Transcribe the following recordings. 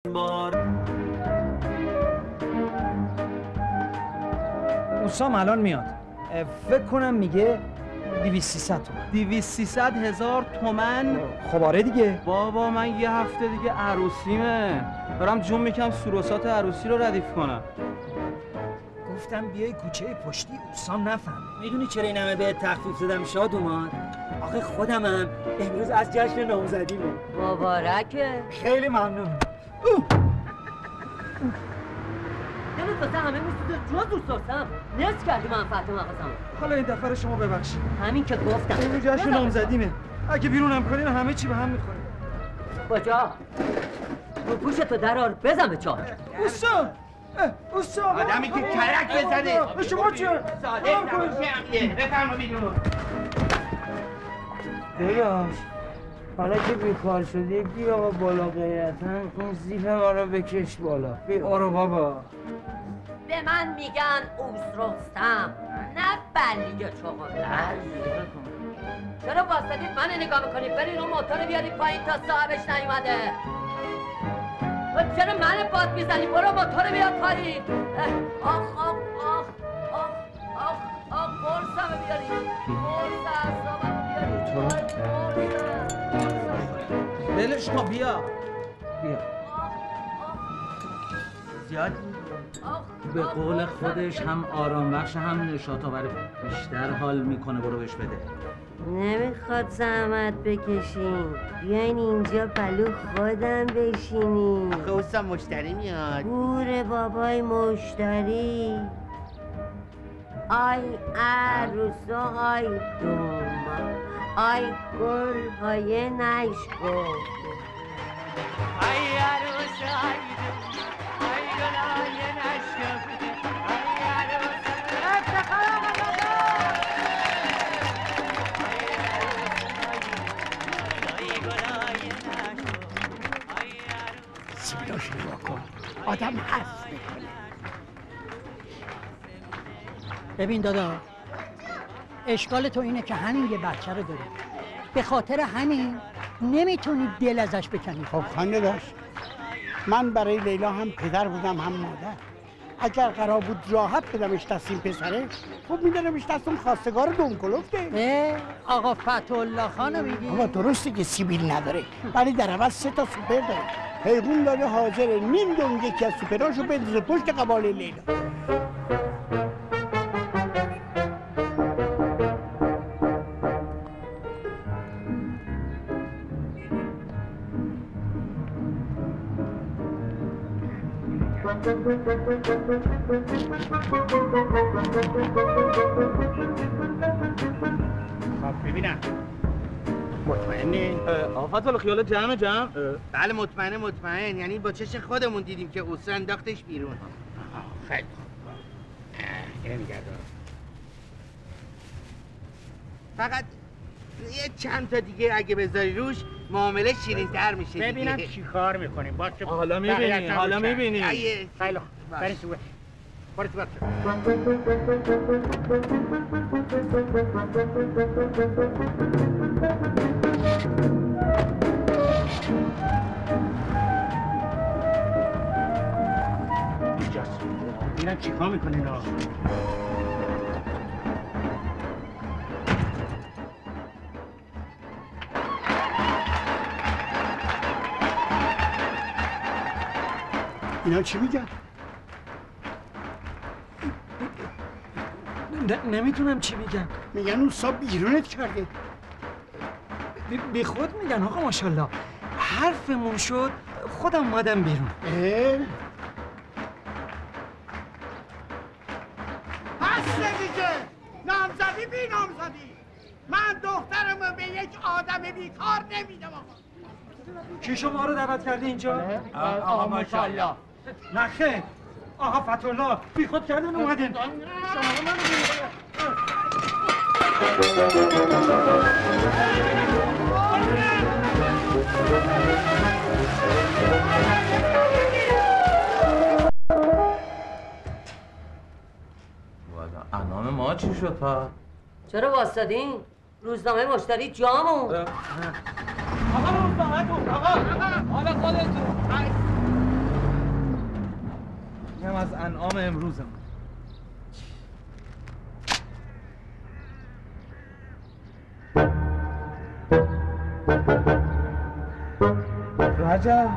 بار. اوسام الان میاد. فکر کنم میگه 200-300 تومن. 200-300 هزار تومن؟ خب آره دیگه. بابا من یه هفته دیگه عروسیمه، دارم جون میکنم سوروسات عروسی رو ردیف کنم. گفتم بیای کوچه پشتی اوسام نفهم. میدونی چرا این همه بهت تخفیف دادم شادومان؟ آخه خودمم امروز از جشن نامزدیمه. مبارکه. خیلی ممنون. دلت واسه همه میسوزه جز دوستم. نصف کردی منفعت مغازم. حالا این دفعه رو شما ببخشید. همین که گفتم. امروز جشن نامزدیمه. اگه بیرونم کنین همه چی به هم میخوره. کجا؟ رو پوشتو درار بزن به چهار. اوسام! اوسام! آدمی که کرک بزنه. شما چه؟ ساده نمیشه. بفرما بیرون. داداش حالا که بیکار شدی بیا آقا بالا غیرتاً اون زیپ ما رو بکش بالا. آره بابا. به من میگن اوس رستم، نه بلیگ چغندر. چرا واسطید من نگاه میکنید؟ برین اون موتور بیارید پایین تا صاحبش نیومده. چرا من باد میزنی؟ برو موتور بیار پایین. آخ آخ آخ آخ آخ آخ برسم بیارید. برس اعصابم بیارید. بلش کن بیا. زیاد به قول خودش هم آرام بخش هم نشاط آور، بیشتر حال میکنه. برو بهش بده. نمیخواد زحمت بکشین، بیاین اینجا پلو خودم بشینین. آخه اوسام مشتری میاد. گور بابای مشتری. آی عروسا آی دوما، آی گل های نشکو. ای عروس ای دوما، ای گل های نشکو. ای عروس افتخار سیبیلاشو نگاه کن، آدم هست میکنه. ببین دادا، اشکال تو اینه که همین یه بچه رو داری، به خاطر همین نمیتونی دل ازش بکنی. خب خانده داشت، من برای لیلا هم پدر بودم هم مادر. اگر قرار بود راحت بدمش دست این پسره، خب میدنمش دست اون خواستگار دومکلفته. آقا فتح‌الله خانو میگی؟ بابا درسته که سیبیل نداره، ولی در عوض 3 تا سوپر داره. حیوان داره حاضره نیم دون یکی از سوپراشو بندازه پشت قباله لیلا. خب ببینم مطمئنی؟ آقا فتح‌الله خیال جمع؟ بله مطمئن. یعنی با چش خودمون دیدیم که اوسا انداختش بیرون. خیلی خوب. اینو میگردم. فقط یه چند تا دیگه اگه بذاری روش معامله شیرین‌تر میشه دیگه. ببینم چی کار میکنیم. حالا میبینی. خیلی خوب. بریم تو. برو تو بخش. اینجاست. ببینم چی کار میکنین ها. اینا چی میگن؟ نمیتونم چی میگم. میگن اون صاحب بیرونت کرده. بی خود میگن آقا ماشاءالله. حرفمون شد خودم اومدم بیرون. پس دیگه نامزدی بی نامزدی. من دخترمو به یک آدم بیکار نمیدم آقا. کی شما رو دعوت کرده اینجا؟ آقا ماشاءالله. نخیر. آقا فتح‌الله بی خود کردن اومدن. شما منو والا انام ما چی شد پا؟ چرا واسدین؟ روزنامه مشتری جامون. آقا روزنامه تو. آقا حالا خودتون. اینم از انعام امروزم. رجب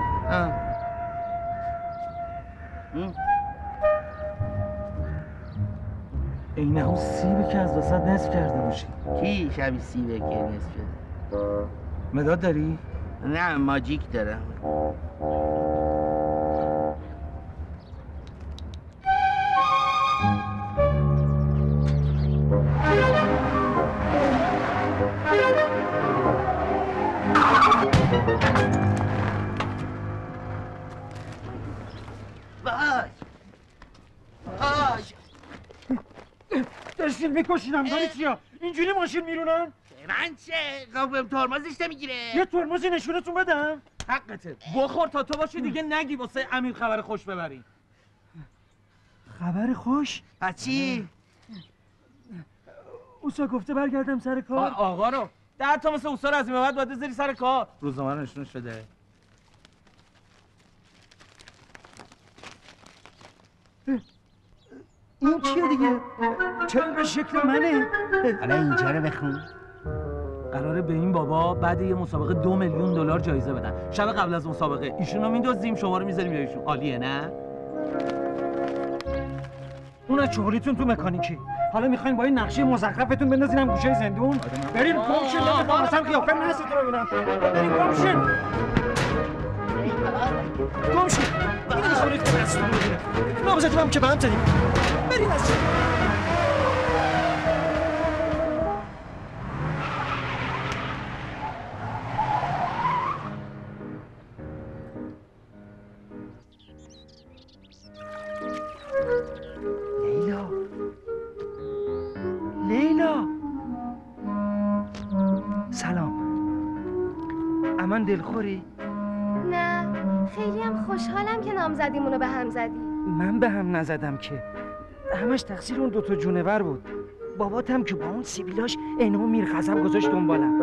این همون سیبی که از وسط نصف کرده باشی. کی شبیه سیبه که نصف شده؟ مداد داری؟ نه ماجیک دارم. داشتین میکشیدم داری چیا؟ اینجوری ماشین میرونن؟ من چه؟ قابم ترمزش نمیگیره. یه ترمزی نشونتون بدم؟ حقته. بخور تا تو باشی دیگه نگی واسه امیر خبر خوش ببری. خبر خوش؟ پس چی؟ اوسا گفته برگردم سر کار. آقا رو 10 تا مثل اوسا رو از این به بعد باید بذاری سر کار. روزنامه رو نشونش بده. این چیه دیگه؟ چرا به شکل منه؟ حالا اینجا رو بخون. قراره به این بابا بعد یه مسابقه 2 میلیون دلار جایزه بدن. شب قبل از مسابقه ایشونو میندازیم شما رو میذاریم ایشون. عالیه نه؟ اون از چغلیتون تو مکانیکی. حالا میخواین با این نقشه مزخرفتون بندازینم گوشه زندون؟ بریم گم شین تا با مثلا قیافه نستون رو ببینم. بریم گم شین. گم شین. این میخوام ریخت نستون رو ببینم. نامزدی هم که به هم زدیم. بریم از چه؟ لیلا سلام. امان دلخوری؟ نه خیلی هم خوشحالم که نامزدیمونو به هم زدی. من به هم نزدم که، همش تقصیر اون 2 جونور بود. باباتم که با اون سیبیلاش اینو میرغضب گذاشت دنبالم.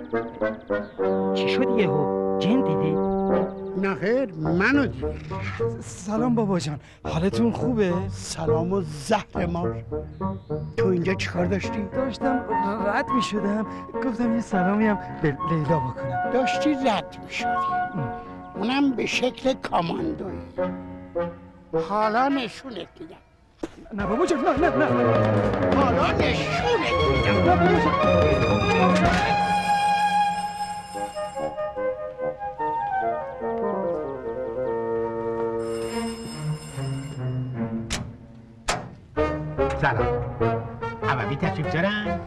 چی شد یهو؟ جن دیدی؟ نه خیر منو دیدی. سلام بابا جان، حالتون خوبه؟ سلام و زهر مار. تو اینجا چیکار داشتی؟ داشتم رد می شدم، گفتم یه سلامی هم به لیلا بکنم. داشتی رد می شدی، اونم به شکل کاماندویی. حالا نشونت میدم. نه بابا جان نه. حالا نشونت میدم. نه بابا جان. سلام. عموی تشریف دارن؟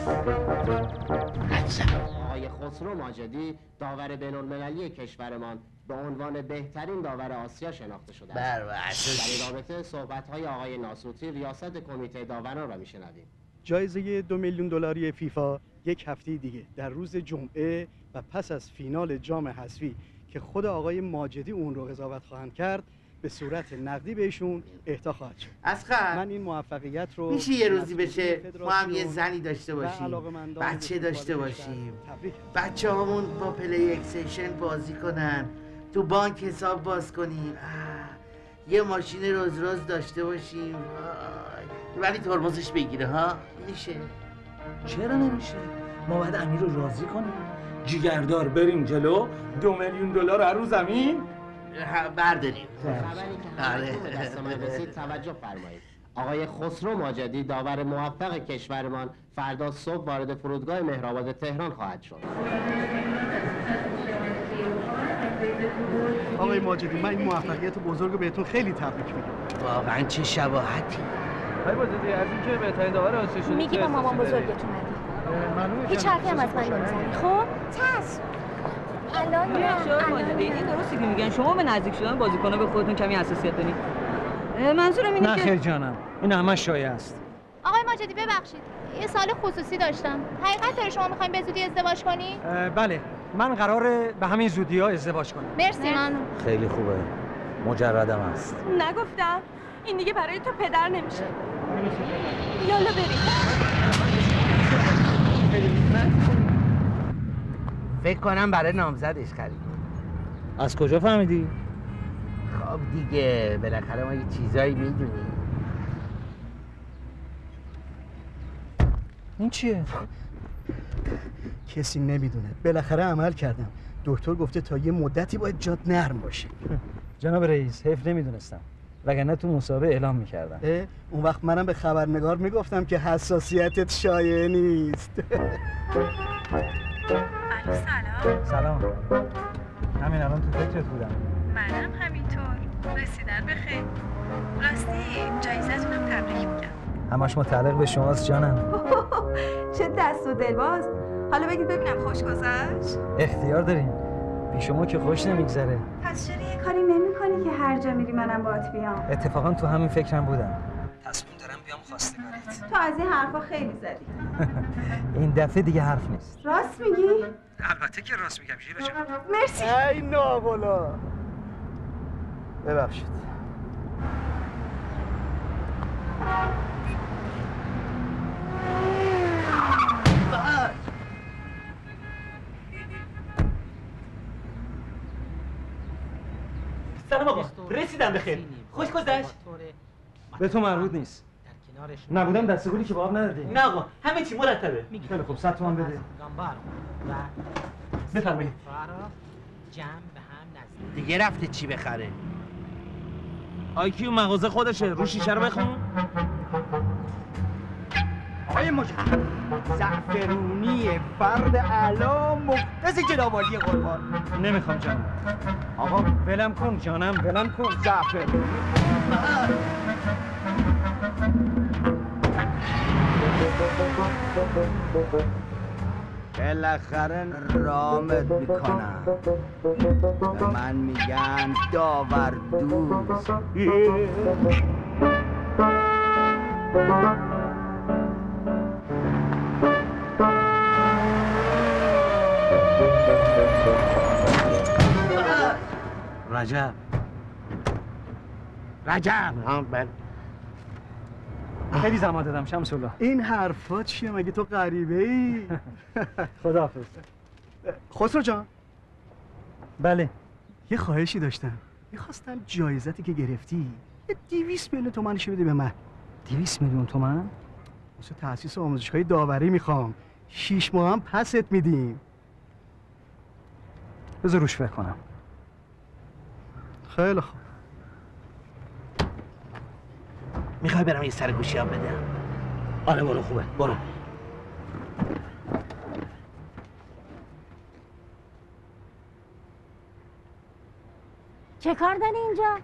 آقای خسرو ماجدی داور بین‌المللی کشورمان به عنوان بهترین داور آسیا شناخته شده است. در این رابطه صحبت‌های آقای ناسوتی ریاست کمیته داوران را می‌شنویم. جایزه 2 میلیون دلاری فیفا یک هفته دیگه در روز جمعه و پس از فینال جام حذفی که خود آقای ماجدی اون رو قضاوت خواهند کرد به صورت نقدی بهشون اهدا خواهد شد. اسخر من این موفقیت رو میشه یه روزی بشه ما هم یه زنی داشته باشیم، بچه داشته باشیم، بچه هامون با پلی اکسیشن بازی کنن، تو بانک حساب باز کنیم، یه ماشین روز داشته باشیم، ولی ترمزش بگیره ها. میشه؟ چرا نمیشه؟ ما باید امیر رو راضی کنیم، جیگردار بریم جلو، 2 میلیون دلار هر روز زمین برداریم. خبری که همه دست من رسید توجه فرمایید. آقای خسرو ماجدی داور موفق کشورمان فردا صبح وارد فرودگاه مهرآباد تهران خواهد شد. آقای ماجدی من این موفقیت بزرگ رو بهتون خیلی تبریک میگم. واقعا چه شباهتی. آقای ماجدی از اینکه بهترین داور آسیا شدید میگی با مامان بزرگت اومدی. هیچ حرفی هم از من نمیزنی. خب چشم. الان نه. این درستی که میگن شما به نزدیک شدن بازیکن‌ها به خودتون کمی حساسیت دارین. منظورم اینه که نه خیر جانم، این همه شایعه است. آقای ماجدی ببخشید، یه سوال خصوصی داشتم. حقیقت داره شما میخواین به زودی ازدواج کنی؟ بله، من قراره به همین زودی‌ها ازدواج کنم. مرسی. خیلی خوبه، مجردم است. نگفتم این دیگه برای تو پدر نمیشه. یالا بریم. فکر کنم برای نامزدش خرید. از کجا فهمیدی؟ خب دیگه بالاخره ما یه چیزایی میدونیم. این چیه؟ کسی نمیدونه. بالاخره عمل کردم. دکتر گفته تا یه مدتی باید جات نرم باشه. جناب رئیس حیف نمیدونستم، وگرنه تو مسابقه اعلام میکردم. اون وقت منم به خبرنگار میگفتم که حساسیتت شایع نیست. سلام. همین الان تو فکرت بودم. منم همینطور. رسیدن بخیر. راستی جایزتونم تبریک میگم. همش متعلق به شماست جانم. چه دست و دلباز. حالا بگید ببینم خوش گذشت؟ اختیار داریم. بی شما که خوش نمیگذره. پس چرا یه کاری نمی‌کنی که هر جا میری منم باهات بیام؟ اتفاقا تو همین فکرم بودم. تصمیم دارم بیام خواستگاریت. تو از این حرفا خیلی زدی. این دفعه دیگه حرف نیست. راست میگی؟ البته که راست میگم ژیلا جان. مرسی. ای نابولا. ببخشید. سلام آقا، رسیدم به خیر. خوش گذشت؟ به تو مربوط نیست. نبودم دستگولی که باب ندادی. نه آقا، همه چی مرتبه. خیلی خوب، 100 تومان بده. بفرمایید. دیگه رفته چی بخره؟ آیکیو مغازه خودشه، رو شیشه رو بخون. آقای مجید، زعفرونی فرد اعلا مختص جنابالی قربان. نمیخوام جانم. آقا ولم کن جانم، ولم کن. زعفرونی بالاخره رامت میکنم. به من میگن داوردوز. رجب بله. خیلی زحمت دادم شمس الله. این حرفا چیه؟ مگه تو غریبه ای؟ خداحافظ. خسرو جان. بله. یه خواهشی داشتم. میخواستم جایزتی که گرفتی یه 200 میلیون تومنشو بده به من. 200 میلیون تومن؟ واسه تأسیس آموزشگاه داوری میخوام. 6 ماه هم پست میدیم. بذار روش فکر کنم. خیلی خوب. میخوای برم یه سر گوشی هم بدم؟ آره برو، خوبه برو. چه کار داری اینجا؟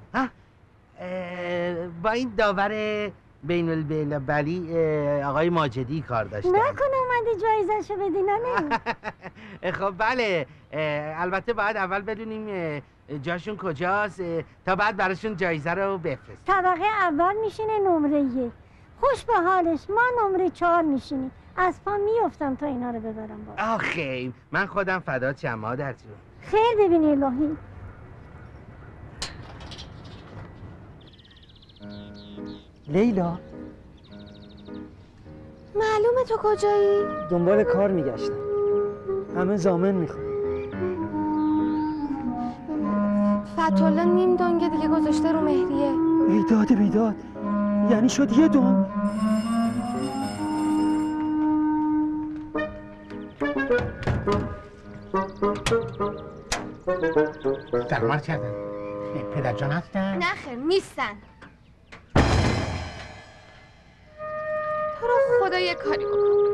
با این داور بین المللی آقای ماجدی کار داشتم. نکنه اومدی جایزه‌شو بدی نه؟ خب بله، البته باید اول بدونیم جاشون کجاست تا بعد براشون جایزه رو بفرست. طبقه اول میشینه نمره 1. خوش به حالش، ما نمره 4 میشینیم. از پا میافتم تا اینا رو ببرم با. آخه من خودم فدات شم مادر جون. خیر ببینی الهی. لیلا، معلومه تو کجایی؟ دنبال کار میگشتم. همه زامن میخوام. فتولا نیم دنگه دیگه گذاشته رو مهریه. ایداد بیداد، یعنی شد یه دون. سلام کردن. پدر جان هستن؟ نه خیر نیستن. تو رو خدا یه کاری بکن.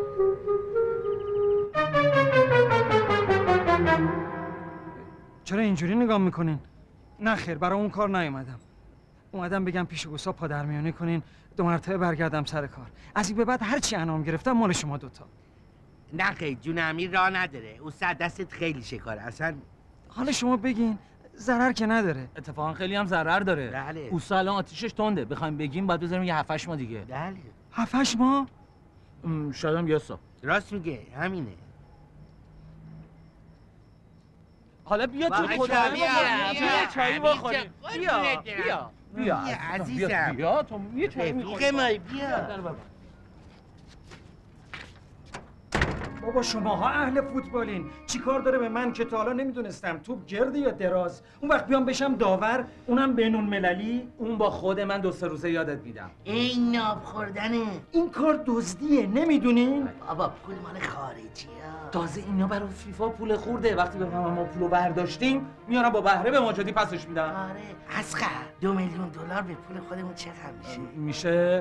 چرا اینجوری نگاه میکنین؟ نه خیر، برای اون کار نیومدم. اومدم بگم پیش گوسا پادرمیانی کنین 2 مرتبه برگردم سر کار. از این به بعد هر چی انعام گرفتم مال شما دوتا. نه خیر، جون امیر راه نداره. او دستت خیلی شکاره اصلا. حالا شما بگین، ضرر که نداره. اتفاقا خیلی هم ضرر داره. بله. اوسا الان آتیشش تنده. بخوایم بگیم باید بذاریم یه 7-8 ماه دیگه. بله. 7-8 ماه؟ شاید هم یه سال. راست میگه، همینه. حالا بیا تو خدا بیا چایی بخوریم. بیا عزیزم. بیا تو یه چایی میخوریم. بیا. بابا شماها اهل فوتبالین، چی کار داره به من که تا حالا نمیدونستم توپ گرده یا دراز؟ اون وقت بیام بشم داور، اونم بینون مللی؟ اون با خود من 2-3 روزه یادت میدم. این ناب خوردنه. این کار دزدیه، نمیدونین؟ بابا پول مال خارجیه. تازه اینا برای فیفا پول خورده، وقتی بفهمم ما پولو برداشتیم میارم با بهره به ماجدی پسش میدم. آره اسقر 2 میلیون دلار به پول خودمون چقدر میشه؟ میشه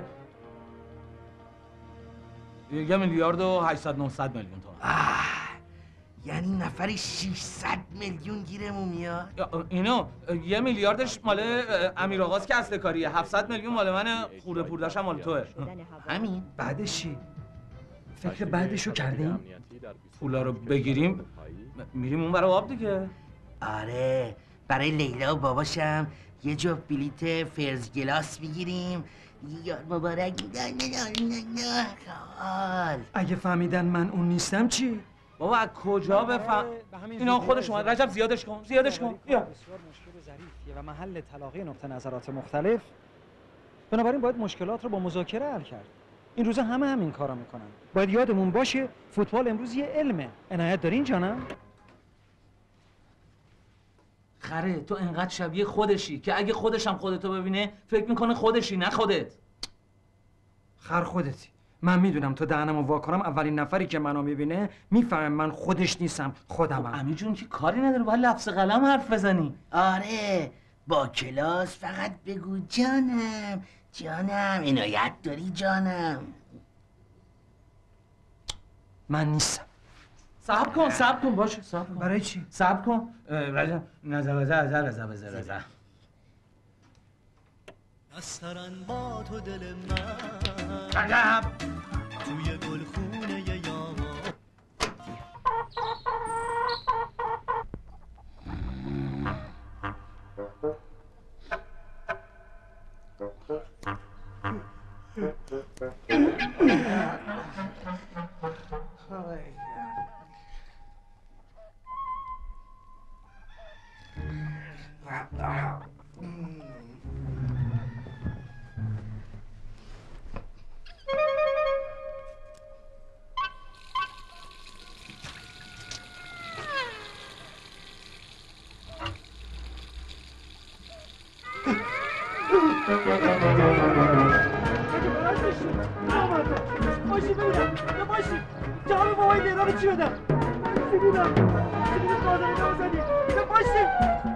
1 میلیارد و 800-900 میلیون تومان. یعنی نفری 600 میلیون گیرمون میاد؟ اینو 1 میلیاردش مال امیر آقاست که اصل کاریه، 700 میلیون مال منه، خوره پورداشم مال توه. همین؟ بعدش چی؟ فکر بعدشو کردیم؟ پولا رو بگیریم میریم اون برای آب دیگه. آره برای لیلا و باباشم یه جفت بلیت فرز گلاس میگیریم. یار مبارک. اگه فهمیدن من اون نیستم چی؟ بابا از کجا بفهم؟ اینا خودش اومد. رجب زیادش کن بیا. بسیار مشکل ظریفیه و محل تلاقی نقطه نظرات مختلف، بنابراین باید مشکلات رو با مذاکره حل کرد. این روزا همین کارا میکنن. باید یادمون باشه فوتبال امروز یه علمه. عنایت دارین جانم؟ خره تو انقدر شبیه خودشی که اگه خودش هم خودتو ببینه فکر میکنه خودشی نه خودت. خر خودتی. من میدونم تو دهنمو وا کنم اولین نفری که منو میبینه میفهمه من خودش نیستم، خودمم. امی جون که کاری نداره، باید لفظ قلم حرف بزنی. آره با کلاس فقط بگو جانم عنایت داری جانم. من نیستم. صبر کن باشه صبر کن. برای چی؟ صبر کن. رجب رضا نسترن با تو دل من رجب توی گلخونه یامار. باشی ببینم باشی جواب بابای لیلا رو چی بدم؟ ببینم قادری نازدی باشی.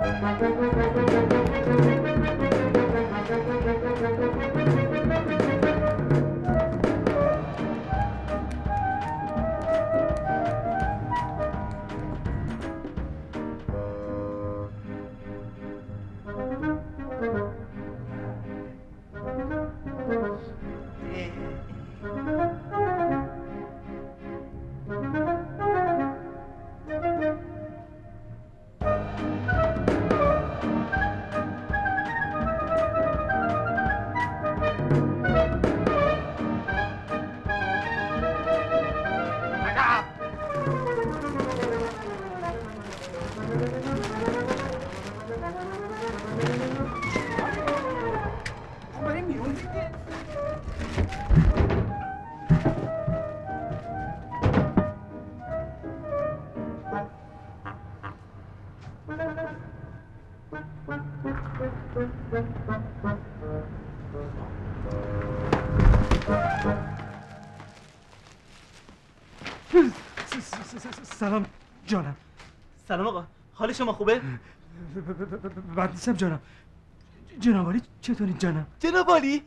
سلام جانم. سلام آقا، حال شما خوبه؟ بد نیستم جانم. جناب عالی چطوری جانم؟ جناب عالی؟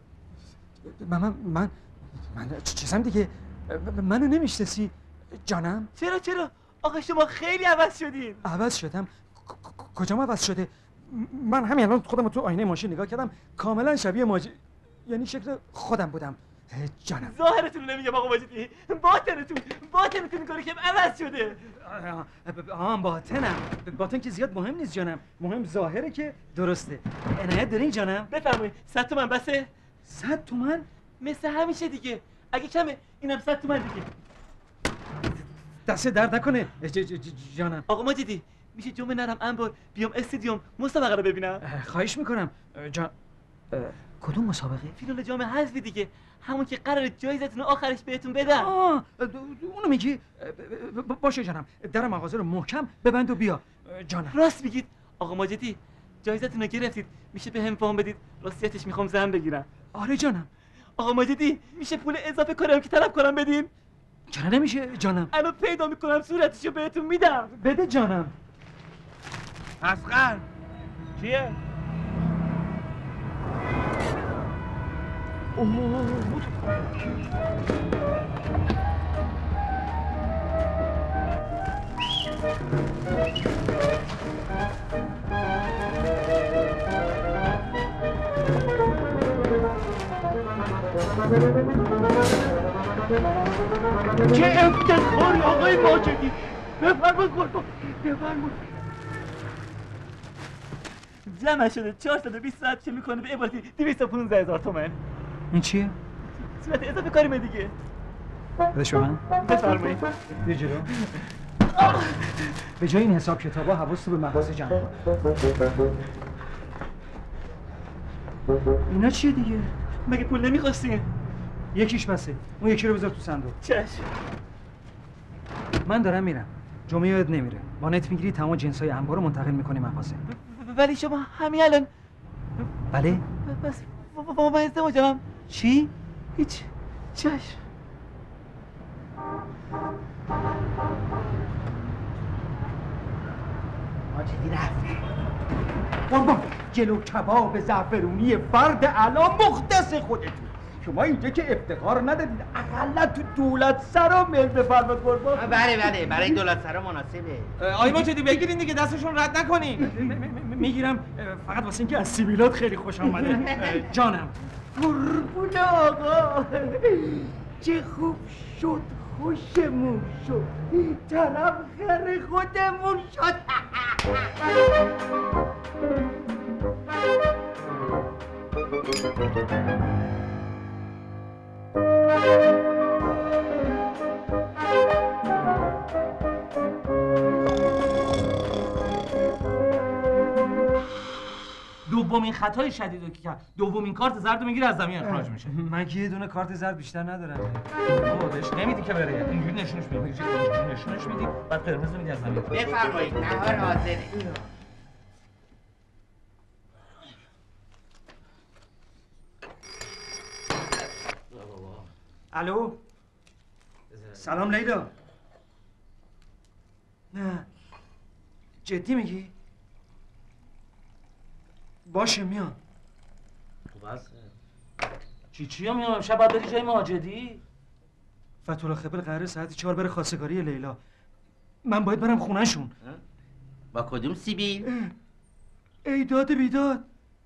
من چیزم دیگه. منو نمیشناسی جانم؟ چرا؟ آقا شما خیلی عوض شدین. عوض شدم؟ کجام عوض شده؟ من همین الان خودم تو آینه ماشین نگاه کردم کاملا شبیه یعنی شکل خودم بودم جانم. ظاهرتون نمیگم آقا ماجدی، باطنتون کاری که عوض شده. باطن که زیاد مهم نیست جانم، مهم ظاهره که درسته. عنایت دارین جانم؟ بفرمایید. 100 تومن بسه؟ 100 تومن؟ مثل همیشه دیگه، اگه کمه اینم 100 تومن دیگه. دست درد نکنه جانم. آقا ماجدی میشه جمعه نرم انبار بیام استادیوم مسابقه رو ببینم؟ خواهش میکنم کدوم مسابقه؟ فینال جام حذفی دیگه، همون که قراره جایزتون آخرش بهتون بدن. اونو میگی؟ باشه جانم، در مغازه رو محکم ببند و بیا. جانم راست میگید آقا ماجدی، جایزتون رو گرفتید، میشه به هم فهم بدید؟ راستیتش میخوام زن بگیرم. آره جانم. آقا ماجدی میشه پول اضافه کنم که طلب کنم بدیم؟ چرا نمیشه جانم؟ الان پیدا میکنم صورتشو بهتون میدم. بده جانم. اصغر چیه؟ چه افتخاری آقای ماجدی، بفرمایید قربان، بفرمایید. جمع شده 420 ساعت چه میکنه به عبارتی 215,000 تومان. این چیه؟ صورت اضافه کاریم دیگه. بدش به من. بفرمایید. بیا جلو. به جای این حساب کتابا حواست رو به مغازه جمع کن. اینا چیه دیگه؟ مگه پول نمیخواستین؟ یکیش بسه، اون یکی رو بذار تو صندوق. چشم. من دارم میرم. جمعه یاد نمیره. با نت میگیری تمام جنسای انبار رو منتقل میکنی مغازه. ولی شما همین الان. بله؟ بس با من ازدواجم. چی؟ هیچ. چشم. ماجدی رفت. قربان جلو کباب زعفرونی فرد الان مختص خودتون. شما اینجا که افتخار ندادید، اقلا تو دولت سرا میل بفرماد قربان. بله برای دولت سرا مناسبه. آقای ماجدی بگیرین دیگه، دستشون رد نکنین. میگیرم فقط واسه اینکه از سیبیلات خیلی خوش آمده. جانم. قربون آقا، چه خوب شد، خوشمون شد، طرف خر خودمون شد. دومین خطای شدید رو که کرد، دومین کارت زرد رو میگیره از زمین اخراج میشه. من که یه دونه کارت زرد بیشتر ندارم. بهش نمیدی که بره، اینجوری نشونش میدی، اینجوری نشونش میدی، بعد قرمز میدی از زمین. بفرمایید نهار حاضره. الو. سلام لیلا. نه جدی میگی؟ باشه میام. تو بس چی میام امشب باید بری جای ماجدی؟ فتولا خبر قراره ساعت 4 بره خواستگاری لیلا. من باید برم خونهشون. با کدوم سیبیل؟ ایداد بیداد.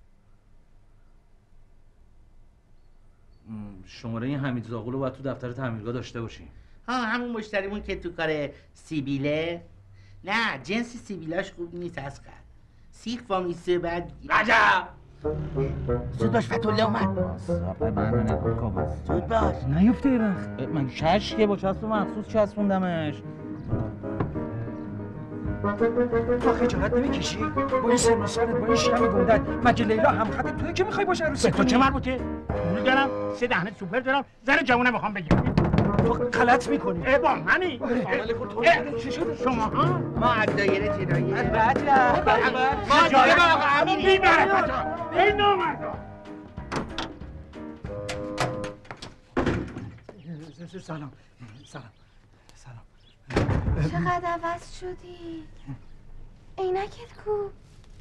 شماره این حمید زاغلو باید تو دفتر تعمیرگاه داشته باشی. همون مشتریمون که تو کار سیبیله. نه جنس سیبیلاش خوب نیست اصغر. سیخ فامیسه بعد عجب زود باش فتوله اومد. صاحب من نگاه کن. زود باش نیفته یه وقت. من کشکه با چسب مخصوص چسبوندمش. تو خجالت نمیکشی؟ با این سن و سالت، با این شرم گندت، مگه لیلا همخط توی که میخوای باشه عروسی تو چه مربوطه؟ پول دارم، 3 دهنه سوپر دارم، زن جوونه میخوام بگیرم. تو غلط میکنی. با منی؟ چی شده؟ شما ها؟ ما از دایره جنایی ما جالب آقا همین بی برکتا ای نامردا. سلام. چقدر عوض شدی؟ عینکت کو؟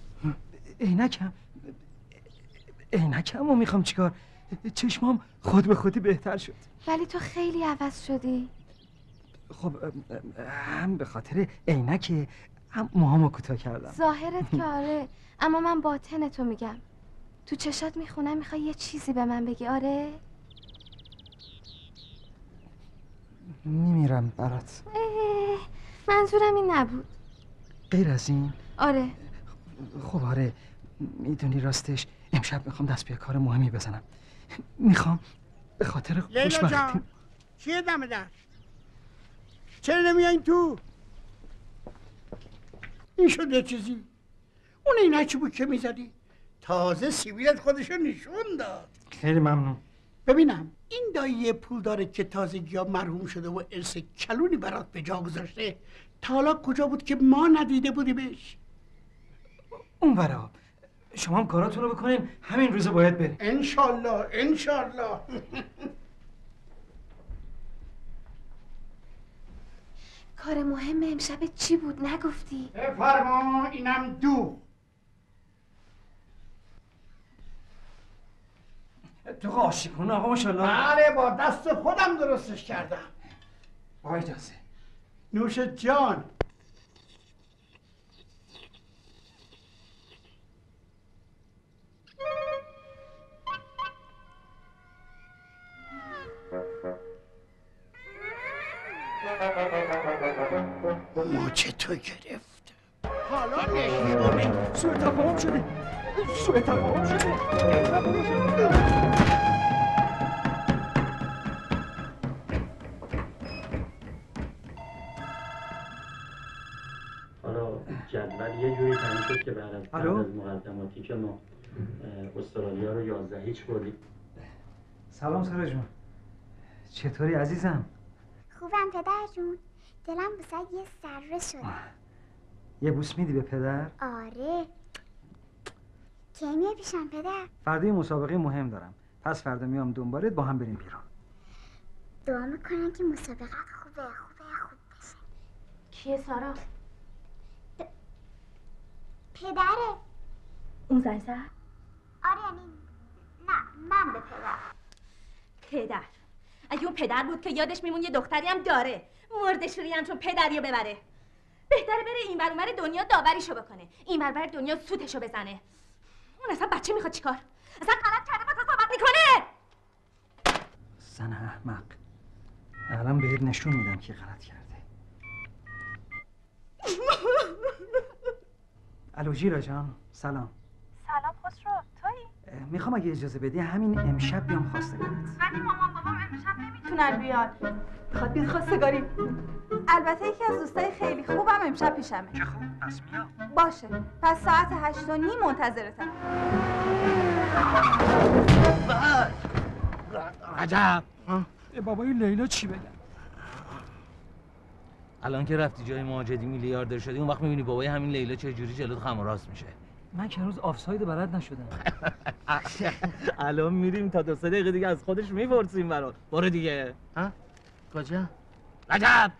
عینکمو میخوام چیکار؟ چشمام خود به خودی بهتر شد. ولی تو خیلی عوض شدی. خب هم به خاطر عینک، هم موهامو کوتاه کردم. ظاهرت که آره، اما من باطن تو میگم. تو چشات میخونم میخوای یه چیزی به من بگی، آره؟ میمیرم برات. منظورم این نبود. غیر از این؟ آره. خب آره، میدونی راستش امشب میخوام دست به کار مهمی بزنم. میخوام به خاطر خوشبختی. لیلا جان چیه دم دست؟ چرا نمیایین تو؟ این شد یه چیزی. اون عینکی بود که میزدی تازه سیبیلت خودشو نشون داد. خیلی ممنون. ببینم این دایی پول داره که تازگی مرحوم شده و ارث کلونی برات به جا گذاشته، تا حالا کجا بود که ما ندیده بودیمش؟ اون برا شما هم کاراتون رو بکنین، همین روزه باید بریم. انشالله انشالله. کار مهم امشب چی بود نگفتی؟ بفرما اینم دو. تو قاشی کن آقا ماشاءالله. بله با دست خودم درستش کردم. با اجازه. نوش جان. ما چطور گرفت؟ حالا نشونه سوء تفاهم شده. سوء تفاهم شده. حالا جدول یه جوری تعیین شد که بعد از مقدماتی که ما استرالیا رو 11-0 بردیم. سلام سارا جون. چطوری عزیزم؟ خوبم پدر جون. دلم بسید یه سره شده. یه بوس میدی به پدر؟ آره. کی میای پیشم پدر؟ فردا یه مسابقه مهم دارم. پس فردا میام دنبالت، با هم بریم بیرون. دعا میکنم که مسابقت خوب بشه. کیه سارا؟ پدره. اون زنگ زد؟ آره یعنی نه من به پدر. اگه اون پدر بود که یادش میمون یه دختری هم داره، مردشوری هم چون پدریو ببره. بهتره بره این ور اونور دنیا داوریشو بکنه، این ور دنیا سوتشو بزنه. اون اصلا بچه میخواد چیکار؟ اصلا غلط کرده با تو صحبت میکنه. زن احمق. الان بهت نشون میدم که غلط کرده. الو جیرا جان، سلام. سلام خسرو، تویی؟ میخوام اگه اجازه بدی همین امشب بیام خواستگاریت. ولی مامان بابام امشب نمیتونن بیان. میخواد بیاد خواستگاری. البته یکی از دوستای خیلی خوبم امشب پیشمه. چه خوب، پس میام. باشه، پس ساعت 8:30 منتظرتم. عجب. بابای لیلا چی بگم؟ الان که رفتی جای ماجدی میلیاردر شدی، اون وقت میبینی بابای همین لیلا چه جوری جلوت خم و راست میشه. من که هنوز آفساید بلد نشدم. الان میریم تا 2-3 دقیقه دیگه از خودش میپرسیم برات. برو دیگه. ها؟ کجا؟ عجب.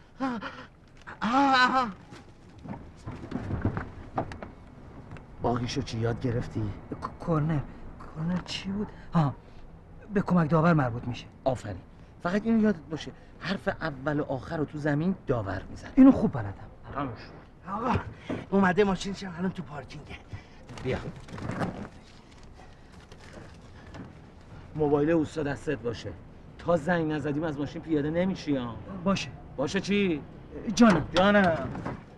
باقیشو چی یاد گرفتی؟ کرنر چی بود؟ ها، به کمک داور مربوط میشه. آفرین. فقط اینو یادت باشه، حرف اول و آخر رو تو زمین داور میزنه. اینو خوب بلدم. تموم شد. آقا اومده ماشینش الان تو پارکینگه. بیا. موبایل اوستا دستت باشه. تا زنگ نزدیم از ماشین پیاده نمیشی ها. باشه چی؟ جانم.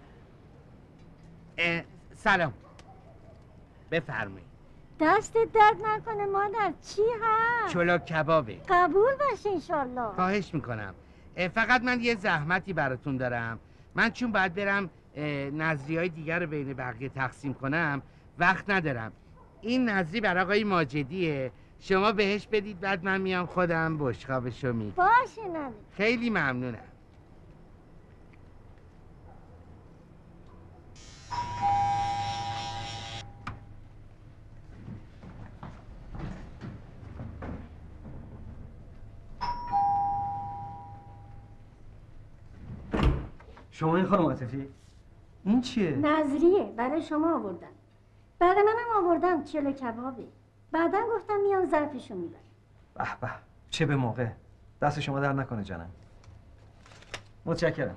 سلام. بفرمایید. دست درد نکنه مادر. چی هست؟ چلاک کبابه. قبول باشه انشالله. خواهش میکنم. فقط من یه زحمتی براتون دارم. من چون باید برم نظریهای دیگر رو بین بقیه تقسیم کنم وقت ندارم. این نظری برای آقای ماجدیه، شما بهش بدید بعد من میام خودم بشقابشو میگم. باشه نمی. خیلی ممنونم. شما این خانم عاطفی؟ این چیه؟ نظریه برای شما آوردم. بعد منم آوردم چلو کبابه. بعدا گفتم میام ظرفشو میبرم. به به، چه به موقع. دست شما در نکنه جانم. متشکرم.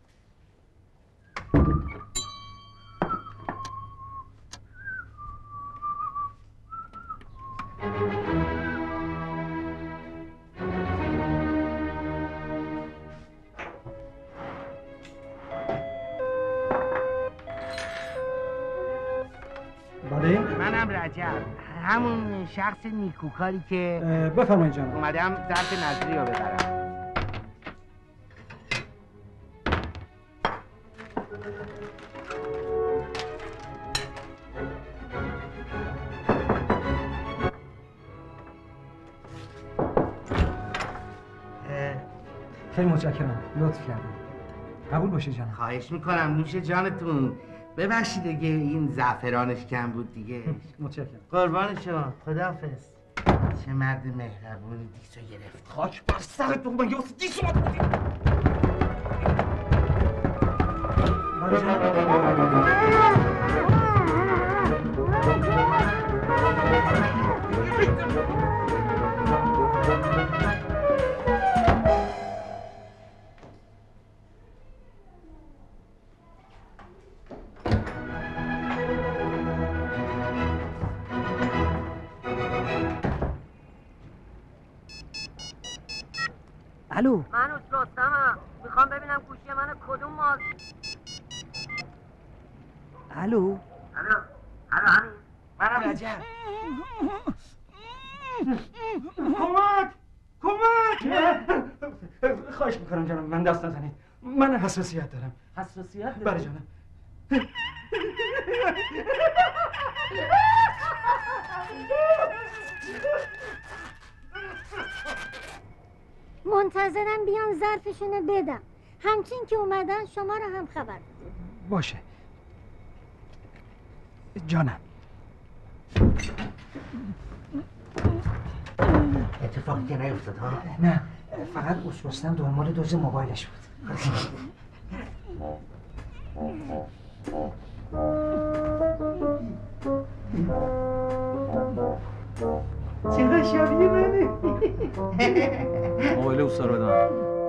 منم رجب، همون شخص نیکوکاری که بفرمایید جناب. اومدم ظرف نظری رو ببرم. خیلی متشکرم، لطف کردید. قبول باشه جانم. خواهش میکنم، نوش جانتون. ببخشید اگه این زعفرانش کم بود دیگه. متشکرم. قربان شما، خداحافظ. چه مرد مهربونی، دیسو گرفت. خاک بر سرتون، من یاسه دیس اومد بودی. الو، من رستمم، میخوام ببینم گوشی من کدوم ماست. الو همین منم رجب. کمک خواهش میکنم جانم، من دست نزنید، من حساسیت دارم. حساسیت داری؟ بله جانم. منتظرم بیان ظرفشونو بدم. همچین که اومدن شما رو هم خبر بدید. باشه جانم. اتفاقی که نیفتاد ها؟ نه، فقط رستم دنبال دوز موبایلش بود. چقدر شبیه منه. موبایل اوستا رو بدم.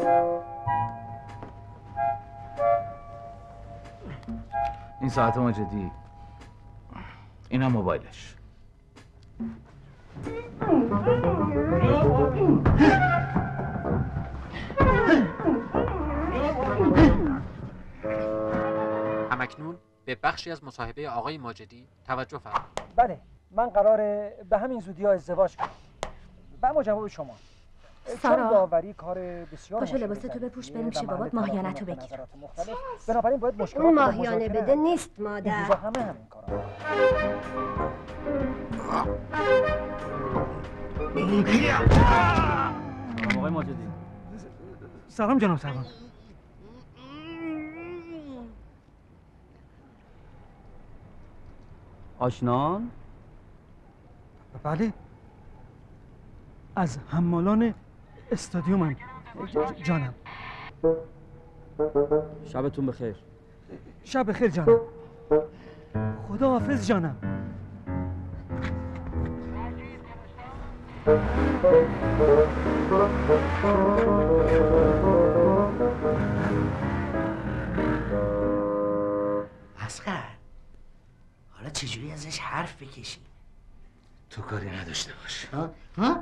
این ساعت ماجدی، اینم موبایلش. همکنون به بخشی از مصاحبه آقای ماجدی توجه فرمایید. بله، من قراره به همین زودی ها ازدواج کنم. و اما جواب شما. سارا، داوری کار بسیار پاشو لباستو بپوش بریم پیش بابات ماهیانتو بگیر. بنابراین باید مشکلات اون ماهیانه بده نیست مادر. همه همین کارا. آقای ماجدی. سلام جناب سروان. آشنان؟ بله، از حمالان استادیومم جانم. شبتون بخیر. شب بخیر جانم. خدا حافظ جانم. اصغر، حالا چجوری ازش حرف بکشی؟ تو کاری نداشته باش. ها؟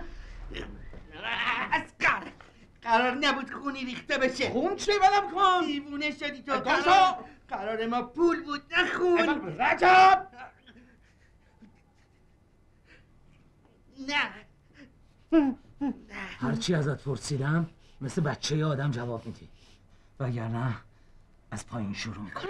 اصغر، قرار نبود خونی ریخته بشه. خون چی بدم کن؟ دیوونه شدی تو. داشا قرار ما پول بود نه خون. رجب نه. هرچی ازت پرسیدم مثل بچه آدم جواب میدی، وگرنه از پایین شروع میکنم.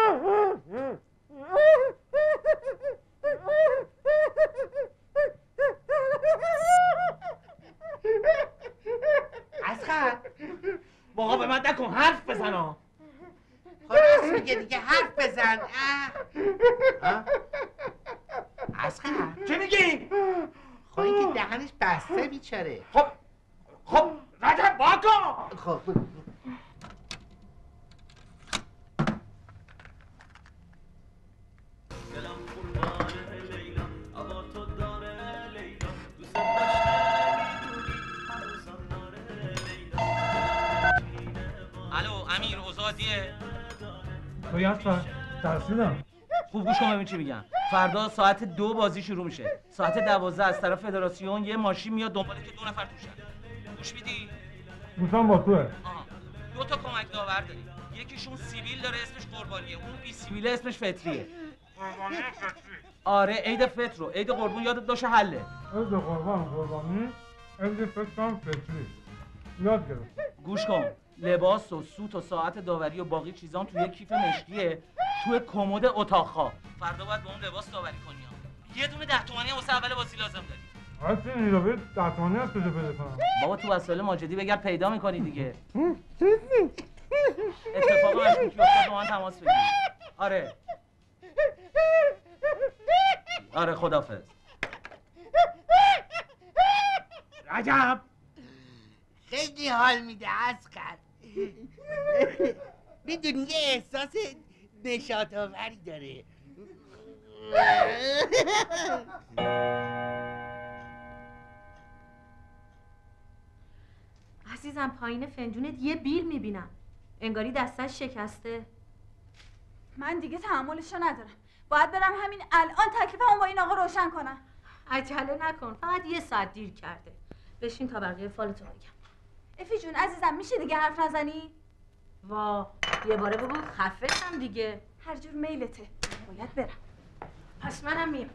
اصغر، واقعا به من نکن، حرف بزن ها. خلاص میگه دیگه، حرف بزن. اصغر چه میگی؟ خب این که دهنش بسته بیچاره. خب رجب واکن. خب الو امیر، اوضاع دیه؟ توی هستم، ترسیدم. خوب گوش کن ببین چی میگم. فردا ساعت 2 بازی شروع میشه. ساعت 12 از طرف فدراسیون یه ماشین میاد دنباله که 2 نفر توشن. گوش میدی؟ گوشم با توه. 2 تا کمک داور داری. یکیشون سیبیل داره اسمش قربانیه، اون بی سیبیل اسمش فطریه. قربانی فطری؟ آره، عید فطر رو، عید قربون یادت باشه حله. عید قربانی، عید فطرم فطری. یاد گرفت. گوش کن، لباس و سوت و ساعت داوری و باقی چیزان توی کیف مشکیه، توی کمد اتاق خواب. فردا باید با اون لباس داوری کنی ها. یه دونه 10 تومانی واسه اول بازی لازم داری. هستی نیروی دستمانی هست کجا پیدا کنم؟ بابا تو وسایل ماجدی بگرد پیدا میکنی دیگه. اتفاق مشکوکی افتاد با من تماس بگیر. آره خدافظ. رجب خیلی حال میده اصغر. میدونی یه احساس نشاط آوری داره. عزیزم پایین فنجونت یه بیل میبینم، انگاری دستش شکسته. من دیگه تحملشو ندارم، باید برم همین الان تکلیفمو با این آقا روشن کنم. عجله نکن، فقط یه ساعت دیر کرده. بشین تا بقیه فالتو بگم. افی جون عزیزم میشه دیگه حرف نزنی؟ وا یه باره بگو خفه‌شم دیگه. هر جور میلته، باید برم. پس منم میام.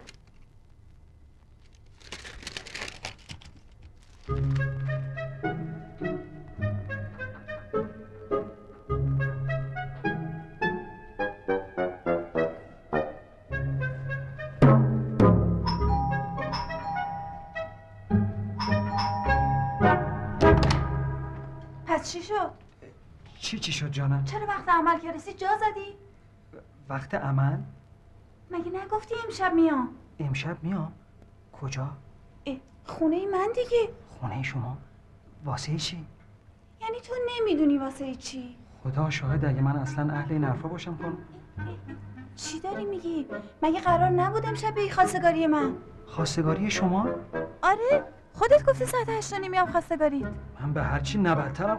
پس چی شد؟ چی شد جانم؟ چرا وقت عمل که رسید جا زدی؟ وقت عمل؟ مگه نگفتی امشب میام؟ امشب میام؟ کجا؟ خونه من دیگه. خونه شما؟ واسه چی؟ یعنی تو نمیدونی واسه چی؟ خدا شاهد اگه من اصلا اهل این حرفا باشم کنم. چی داری میگی؟ مگه قرار نبود امشب به خواستگاری من؟ خواستگاری شما؟ آره خودت گفتی ساعت 8 میام خواستگاریت. من به هرچی نبدترم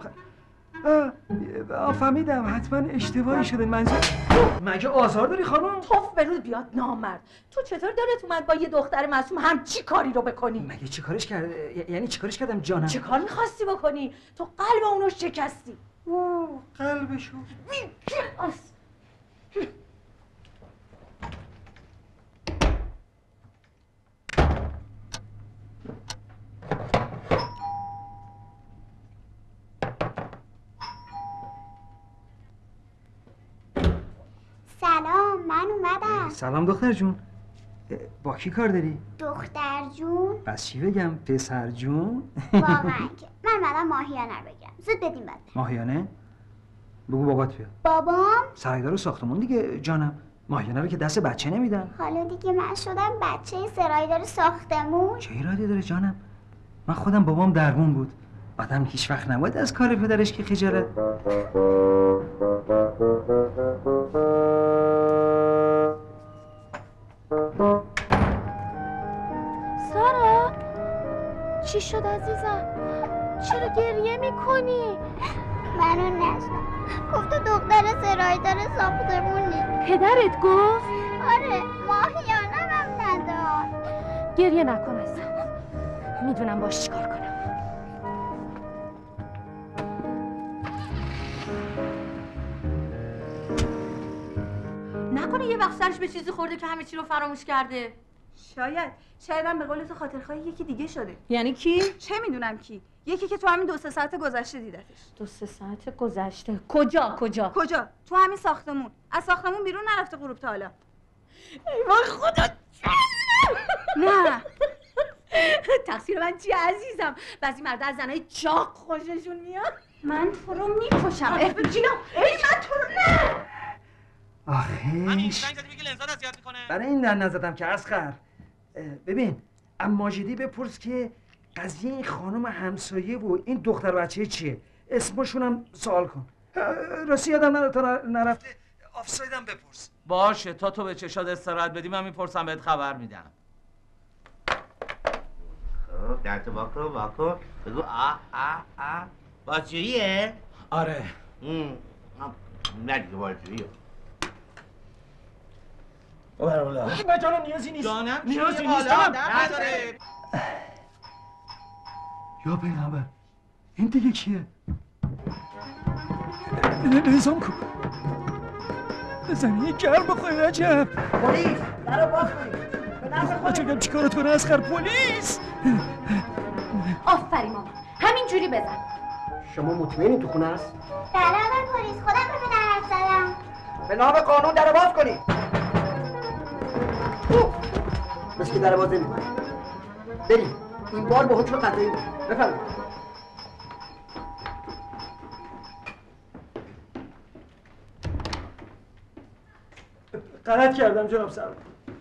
فهمیدم حتما اشتباهی شده. منظور مگه آزار داری خانم؟ توف به رود بیاد نامرد. تو چطور دلت اومد با یه دختر معصوم هم چی کاری رو بکنی؟ مگه چی کارش کرده؟ یعنی چی کارش کردم جانم؟ چه کار میخواستی بکنی؟ تو قلب اونو شکستی. قلبشو سلام، من اومدم. سلام دختر جون. با کی کار داری؟ دختر جون؟ پس چی بگم؟ پسر جون؟ واقعا که من اومدم ماهیانه رو بگیرم. زود بدیم بعد. ماهیانه؟ بگو بابات بیاد. بابام؟ سرایدار ساختمون دیگه جانم. ماهیانه رو که دست بچه نمیدن. حالا دیگه من شدم بچه سرایدار ساختمون. چه ایرادی داره جانم؟ من خودم بابام درمون بود. آدم هیچ وقت نباید از کار پدرش که خجالت. سارا چی شد عزیزم؟ چرا گریه میکنی؟ منو نشنم، گفت تو دختر سرایدار ساختمونی. پدرت گفت؟ آره ماهیانه هم نداد. گریه نکن عزیزم، میدونم باش چیکار کنم. نکنه یه وقت سرش به چیزی خورده که همه چی رو فراموش کرده. شایدم به قول تو خاطرخواه یکی دیگه شده. یعنی کی؟ چه میدونم کی؟ یکی که تو همین 2-3 ساعت گذشته دیدتش. 2-3 ساعت گذشته؟ کجا؟ تو همین ساختمون. از ساختمون بیرون نرفته غروب تا حالا. ای وای خدا نه تقصیر من چیه عزیزم؟ بعضی مردا از زنای چاق خوششون میاد. من تو رو میکشم. جینا ای من تو رو نه. آخیش برای این در نزدم که اسخر ببین اما ماجدی بپرس که قضیه این خانم همسایه و این دختر بچه چیه، اسمشونم سوال کن. راستی یادم نره تا نرفته آفسایدم بپرس. باشه تا تو به چشات استراحت بدی من میپرسم بهت خبر میدم. در تو واکن بگو بازجوییه؟ آره نه دیگه بازجوییه. ببر بالا. نه جانم نیازی نیست. جانم نیازی نیست جانم. نداره. یا پیغمبر این دیگه کیه؟ نظام کن زمین گرم بخواه عجب. پلیس درو باز کنید. چگم چی کارت کنه اسخر؟ پلیس. آفرین مامان همینجوری بزن. شما مطمئنین تو خونه است؟ بله آقای پلیس، خودم به پدر حرف زدم. به نام قانون درو باز کنید. مثل که درو باز نمی‌کنید. بریم این بار به حکم قضایی بفرمایید. غلط کردم جناب سروان.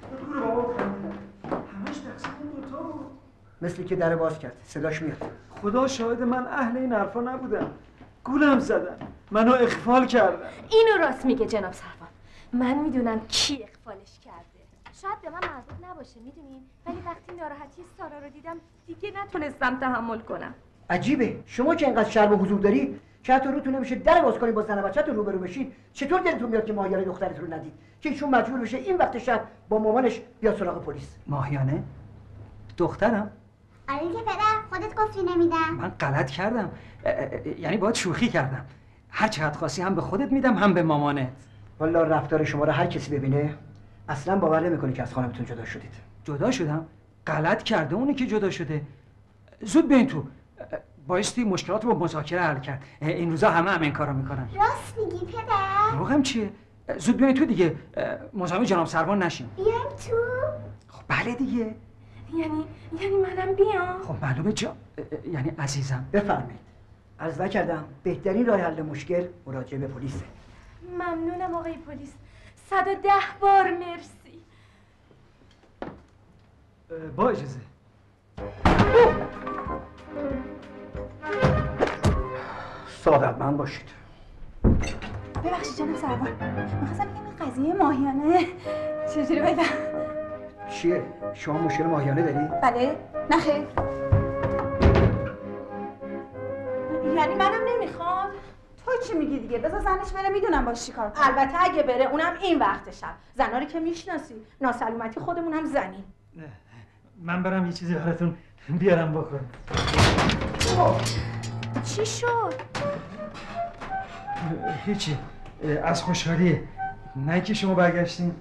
همش تقصیر اون دوتا بود. مثل که در باز کرد صداش میاد. خدا شاهد من اهل این حرفا نبودم. گولم زدن، منو اغفال کردن. اینو راست میگه جناب سروان. من میدونم کی اغفالش کرده. شاید به من مربوط نباشه میدونین، ولی وقتی ناراحتی سارا رو دیدم دیگه نتونستم تحمل کنم. عجیبه شما که اینقدر شرم و حضور داری که حتی روتون نمیشه در باز کنید با زن بچه‌تون روبرو بشید. چطور دلتون میاد که ماهیانه دخترتون رو ندید که ایشون مجبور بشه این وقت شب با مامانش بیاد سراغ پلیس؟ ماهیانه؟ دخترم؟ آره که پدر خودت گفتی نمیدم. من غلط کردم، یعنی باید شوخی کردم. هر چقدر خواستی هم به خودت میدم هم به مامانت. والا رفتار شما رو هر کسی ببینه اصلا باور نمیکنه که از خانمتون جدا شدید. جدا شدم؟ غلط کرده اونی که جدا شده. زود بیاین تو. بایستی مشکلات رو با مذاکره حل کرد. این روزا همه این کارو میکنن. راست میگی پدر؟ دروغم چیه؟ زود بیاین تو دیگه. مزاحم جناب سروان نشین. بیایم تو؟ خب بله دیگه. یعنی منم بیام؟ خب معلومه یعنی عزیزم. بفرمایید. عرض نکردم بهترین راه حل مشکل مراجعه به پلیسه. ممنونم آقای پلیس. 110 بار مرسی. با اجازه. سعادتمند باشید. ببخشید جناب سروان، می‌خواستم بگم این قضیه ماهیانه چجوری بگم؟ چیه؟ شما مشکل ماهیانه داری؟ بله؟ نه خیر. یعنی منم نمیخواد؟ تو چی میگی دیگه؟ بذار زنش بره، میدونم باش چیکار کنم. البته اگه بره اونم این وقت شب. زنا رو که میشناسی، ناسلامتی خودمون هم زنیم. من برم یه چیزی براتون بیارم بخورم. چی شد؟ هیچی، از خوشحالیه. نه که شما برگشتین.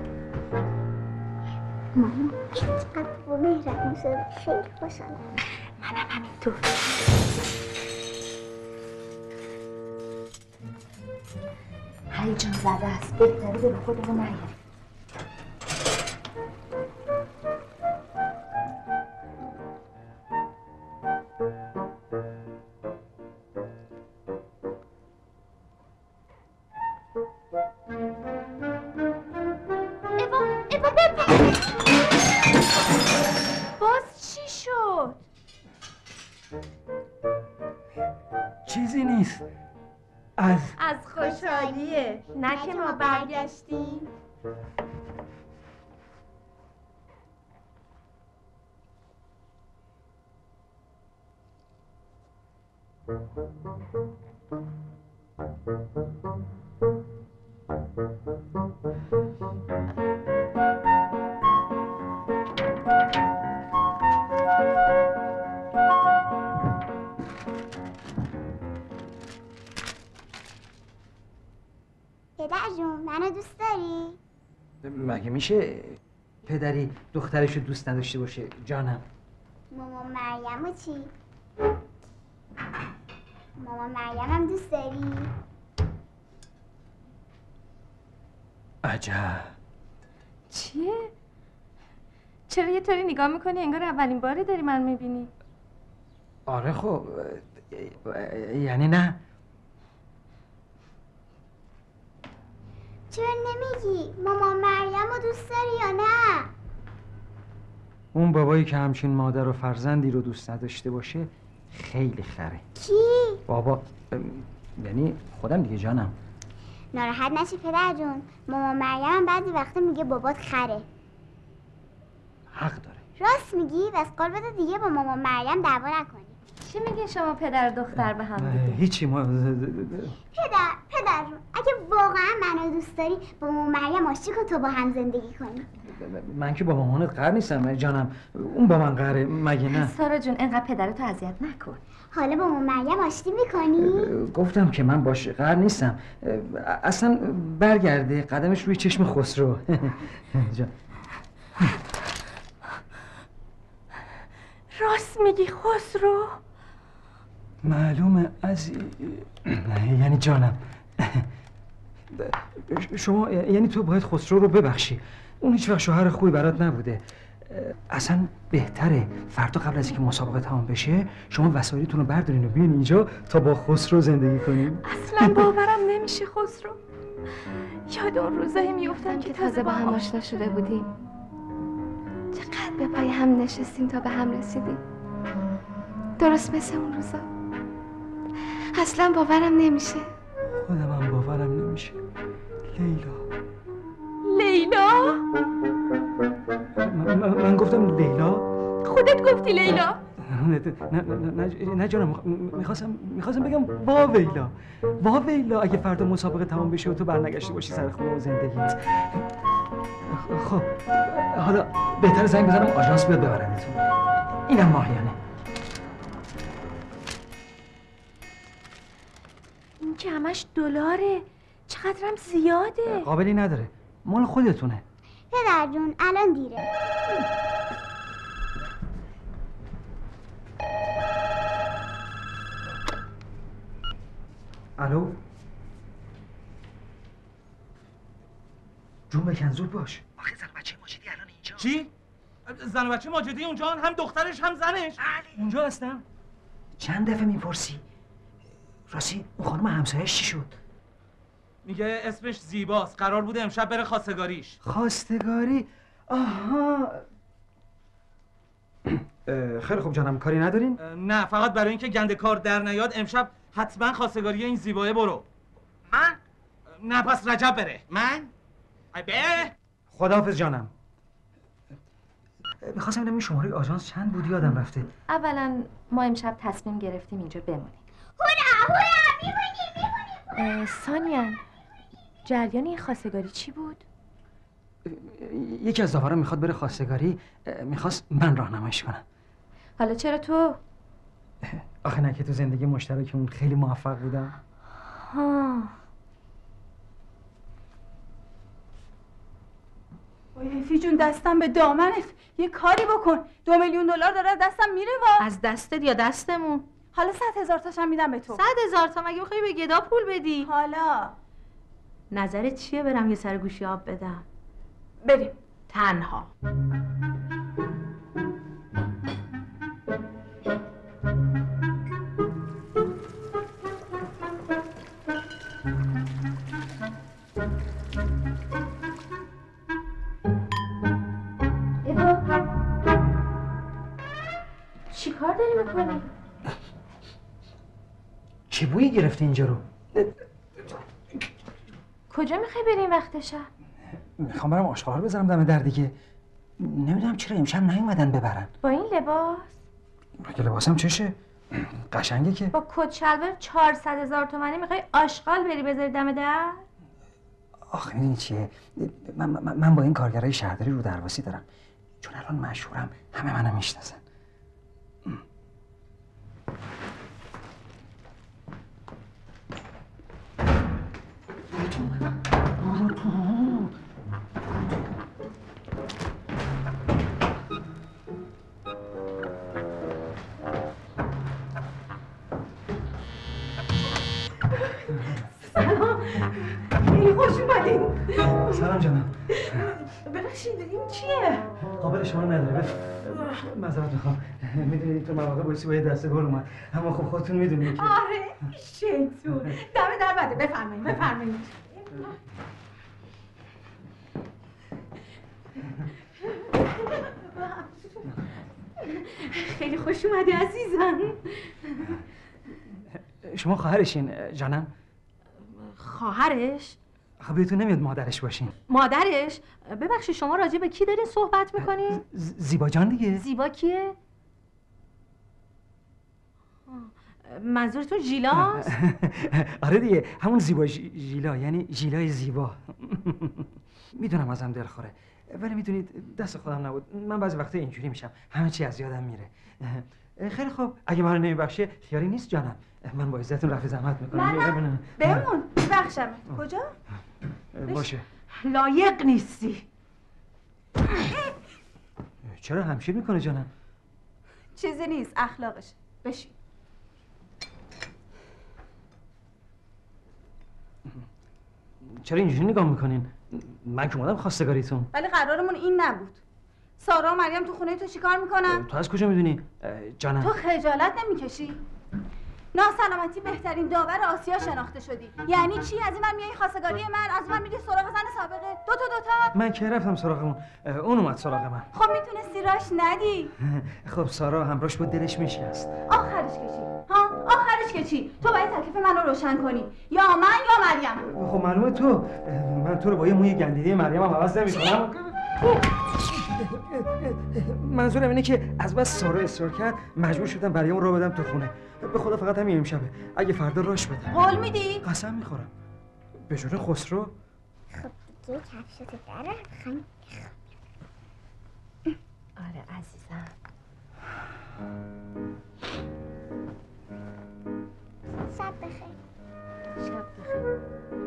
مامان چقدر با مهربون شد، خیلی خوشحالم. منم همینطور. هیجان زده است، بهتره به خودمون نیاریم. باز چی شد؟ چیزی نیست. از خوشحالیه. نه که ما برگشتیم. پدر جون منو دوست داری؟ مگه میشه پدری دخترشو دوست نداشته باشه جانم؟ مامان مریم چی؟ مامان مریم هم دوست داری؟ عجب. چیه؟ چرا یه طوری نگاه میکنی انگار اولین باره داری من میبینی؟ آره خب یعنی نه. چرا نمیگی؟ مامان مریم رو دوست داری یا نه؟ اون بابایی که همچین مادر و فرزندی رو دوست نداشته باشه خیلی خره. کی؟ بابا یعنی خودم دیگه جانم. ناراحت نشی پدر جون، مامان مریم بعضی وقتا میگه بابات خره. حق داره. راست میگی؟ بس قول بده دیگه با مامان مریم دعوا نکنی. چی میگه شما پدر دختر به هم دیگه؟ هیچی ما پدر جون اگه واقعا منو دوست داری با مامان مریم آشتی کن تو با هم زندگی کنی. من که با مامانت قهر نیستم جانم، اون با من قهره مگه نه؟ سارا جون اینقدر پدرتو اذیت نکن. حالا با مامان مریم آشتی میکنی؟ گفتم که من باش قهر نیستم. اصلا برگرده قدمش روی چشم خسرو. راست میگی خسرو؟ معلومه یعنی جانم شما یعنی تو باید خسرو رو ببخشی. اون هیچ وقت شوهر خوبی برات نبوده. اصلا بهتره فردا قبل از اینکه مسابقه تمام بشه شما وسایلتون رو بردارین و بیاین اینجا تا با خسرو زندگی کنیم. اصلا باورم نمیشه خسرو. یاد اون روزایی میافتم که تازه با هم آشنا شده بودیم. چقدر به پای هم نشستیم تا به هم رسیدیم. درست مثل اون روزا. اصلا باورم نمیشه. خودم هم باورم نمیشه. لیلا؟ من گفتم لیلا؟ خودت گفتی لیلا؟ نه جانم، میخواستم بگم وا ویلا. وا ویلا اگه فردا مسابقه تمام بشه و تو برنگشته باشی سر خونه و زندگیت. خب حالا بهتر زنگ بزنم آژانس بیاد ببرندتون. اینم ماهیانه. این که همش دلاره. چقدرم زیاده. قابلی نداره، مال خودتونه. پدر جون الان دیره. الو جون بکن زود باش. آخه زن و بچه ماجدی الان اینجا. چی؟ زن و بچه ماجدی اونجا هم دخترش هم زنش. اونجا هستن؟ چند دفعه میپرسی؟ راستی اون خانم همسایه‌اش چی شد؟ میگه اسمش زیباست، قرار بوده امشب بره خواستگاریش. خواستگاری؟ آها. خیلی خوب جانم، کاری ندارین؟ نه، فقط برای اینکه گنده کار در نیاد امشب حتما خواستگاری این زیبایه برو. من؟ نه پس رجب بره. من؟ ای به خداحافظ جانم. میخواستم ببینم این شماره آژانس چند بود یادم رفته. اولا ما امشب تصمیم گرفتیم اینجا بمونیم. هورا میمونیم. سانیان، جریان این خواستگاری چی بود؟ یکی از داوران میخواد بره خواستگاری، میخواست من راهنماییش کنم. حالا چرا تو؟ آخه نه که تو زندگی مشترکمون خیلی موفق بودم. ها. وای ایفی جون دستم به دامنت. یه کاری بکن. 2 میلیون دلار داره از دستم میره وا. از دستت یا دستمون؟ حالا 100,000 تاشم میدم به تو. 100,000 تا مگه بخوای به گدا پول بدی؟ حالا نظرت چیه برم یه سر گوشی آب بدم؟ بریم تنها. چی کار داری میکنی؟ چه بویی گرفته اینجا رو؟ کجا میخوای بری این وقت شب؟ میخوام برم آشغالا رو بذارم دم در دیگه. نمیدونم چرا امشب نیومدن ببرن. با این لباس؟ مگه لباسم چشه؟ قشنگه که. با کت شلوار 400,000 تومانی میخوای آشغال بری بذاری دم در؟ آخه این چیه؟ من با این کارگرای شهرداری رو درواسی دارم، چون الان مشهورم، همه منو میشناسن. سلام. خیلی خوش اومدین. سلام جانم. ببخشید این چیه؟ قابل شما نداره. معذرت میخوام. میدونید تو مواقع باعثی با یه دسته گل اومد، اما خب خودتون میدونید که. آره شیطون. دم در بده. بفرمایید. خیلی خوش اومدی عزیزم. شما خواهرشین جانم؟ خواهرش؟ خب بهتون نمیاد مادرش باشین. مادرش؟ ببخشید شما راجع به کی دارین صحبت میکنین؟ زیبا جان دیگه. زیبا کیه؟ منظورتون ژیلاست؟ آره دیگه، همون زیبا ژیلا، یعنی ژیلای زیبا. میدونم ازم دلخوره، ولی میدونید دست خودم نبود. من بعضی وقتا اینجوری میشم، همه چی از یادم میره. خیلی خوب، اگه من رو نمیبخشه خیالی نیست جانم. من با عزتون رفع زحمت میکنم. نه بمون. ببخشم. کجا؟ باشه. لایق نیستی. چرا همشیر میکنه جانم؟ چیزی نیست، اخلاقش. بشین. چرا اینجوری نگاه میکنین؟ من که اومدم خواستگاریتون. ولی قرارمون این نبود. سارا و مریم تو خونه تو چیکار میکنن؟ تو از کجا میدونی جانم؟ تو خجالت نمیکشی؟ ناسلامتی بهترین داور آسیا شناخته شدی. یعنی چی؟ از این من میای خواستگاری من، از من میری سراغ زن سابقه؟ دوتا من که رفتم سراغمون، اون اومد سراغ من. خب میتونستی راش ندی. خب سارا همراهش بود دلش میشکست. آخرش که چی؟ ها؟ آخرش که چی؟ تو باید تکلیف منو روشن کنی. یا من یا مریم. خب معلومه تو. من تو رو با یه موی گندیده مریم هم عوض نمی‌کنم. منظورم اینه که از بس سارا اصرار کرد مجبور شدم مریم رو بدم تو خونه. به خدا فقط همین امشبه. اگه فردا راش بدم. قول میدی؟ قسم میخورم. به جون خسرو. خب دیگه کفشتو در خواهیم. آره عزیزم. شب بخیر. شب بخیر.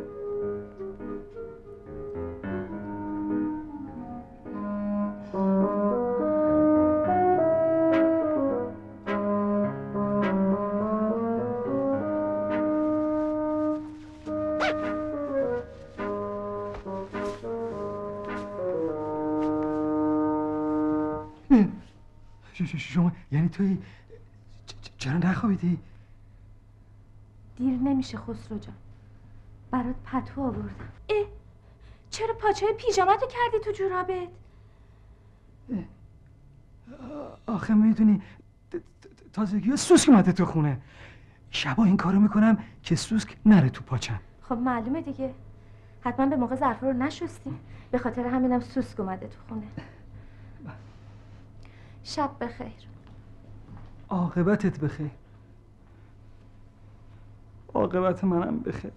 شما یعنی توی چرا نخوابیدی؟ دیر نمیشه خسرو جان، برات پتو آوردم. چرا پاچه پیژامتو کردی تو جورابت؟ آخه میدونی تازگی سوسک اومده تو خونه. شبا این کارو میکنم که سوسک نره تو پاچم. خب معلومه دیگه، حتما به موقع ظرفا رو نشستی، به خاطر همینم سوسک اومده تو خونه. شب بخیر. عاقبتت بخیر. عاقبت منم بخیر.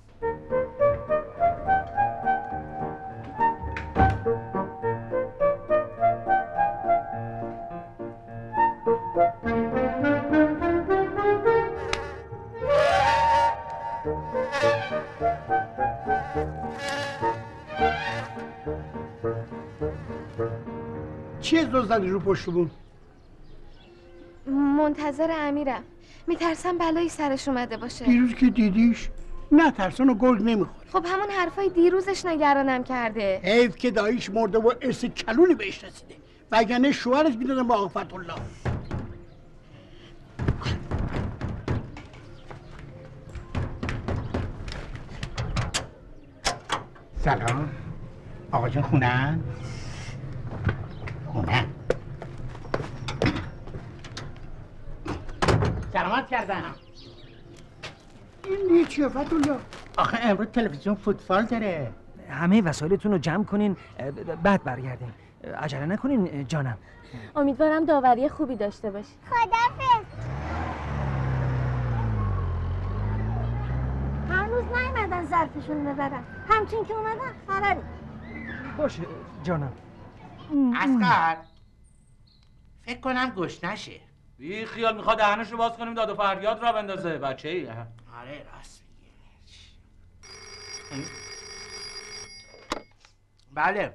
چیه زل زدی رو پشتمون؟ منتظر امیرم. میترسم بلایی سرش اومده باشه. دیروز که دیدیش نه ترسان و گرگ نمیخوره. خب همون حرفای دیروزش نگرانم کرده. حیف که داییش مرده و ارث کلونی بهش رسیده، وگرنه شوهرش میدادم با آقا فتح‌الله. سلام آقا جان، خونه‌ان؟ خونه سلامت کردم. این چیه فتح‌الله؟ آخه امروز تلویزیون فوتبال داره. همه وسایلتون رو جمع کنین بعد برگردین. عجله نکنین جانم. امیدوارم داوری خوبی داشته باشی. خدافظ. هنوز نیومدن ظرفشون ببرن. همچین که اومدن خبری. باشه جانم. اسقر فکر کنم گشنشه. بی خیال میخواد دهنش رو باز کنیم داد و فریاد را بندازه. بچه ای؟ آره راست میگه. بله.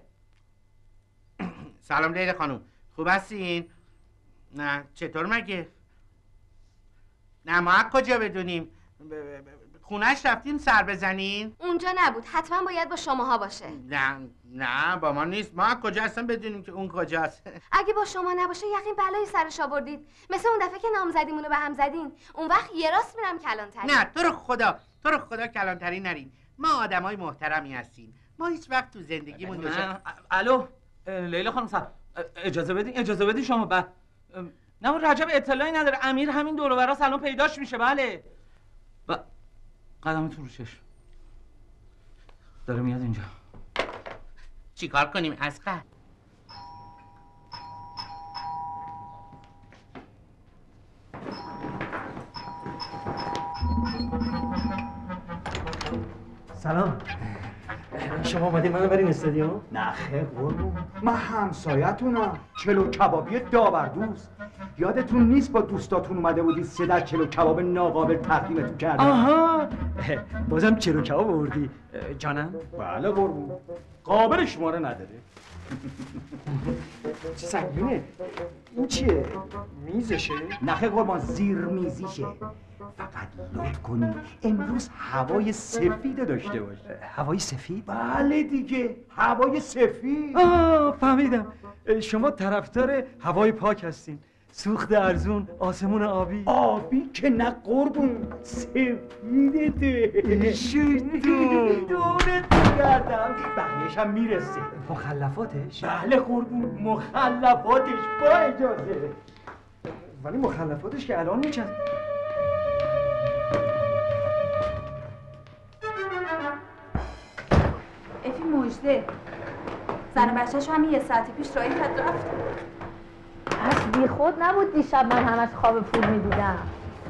سلام لیلا خانم، خوب هستین؟ نه چطور مگه؟ نه ما کجا بدونیم؟ خونهش رفتین سر بزنین؟ اونجا نبود، حتما باید با شماها باشه. نه با ما نیست. ما کجا اصلا بدونیم که اون کجاست؟ اگه با شما نباشه یقین بلایی سرش آوردید، مثل اون دفعه که نامزدیمونو به هم زدین. اون وقت یه راست میرم کلانتری. نه تو رو خدا کلانتری نرین. ما آدمای محترمی هستیم. ما هیچ وقت تو زندگیمون الو لیلا خانم اجازه بدین شما نه رجب اطلاعی نداره. امیر همین دور و برا سلام پیداش میشه. بله قدمتون رو چشم داره میاد اینجا. چیکار کنیم اسقر؟ سلام. شما اومدین منو برین استادیوم؟ نه خیر قربون، من همسایتونم. چلو کبابی داوردوست. یادتون نیست با دوستاتون اومده بودید 3 در چلو کباب ناقابل تقدیمتون کردم؟ آها بازم چلو کباب آوردی جانم؟ بله قربون، قابل شماره نداره. سنگینه. این چیه؟ میزشه؟ نخه قربان زیر میزیشه. فقط لطف کنی امروز هوای سفید داشته باشه. هوای سفید؟ بله دیگه، هوای سفید. فهمیدم. شما طرفدار هوای پاک هستین. سوخت ارزون، آسمون آبی. آبی که نه قربون، سفیدته. شیطون دورت بگردم، بقیه‌ش هم میرسه. مخلفاتش؟ بله قربون، مخلفاتش با اجازه. ولی مخلفاتش که الان میچن. افی مژده زن و بچه‌شو همین یه ساعت پیش راهی کرد رفت. پس بی خود نبود دیشب من همش خواب فول میدیدم.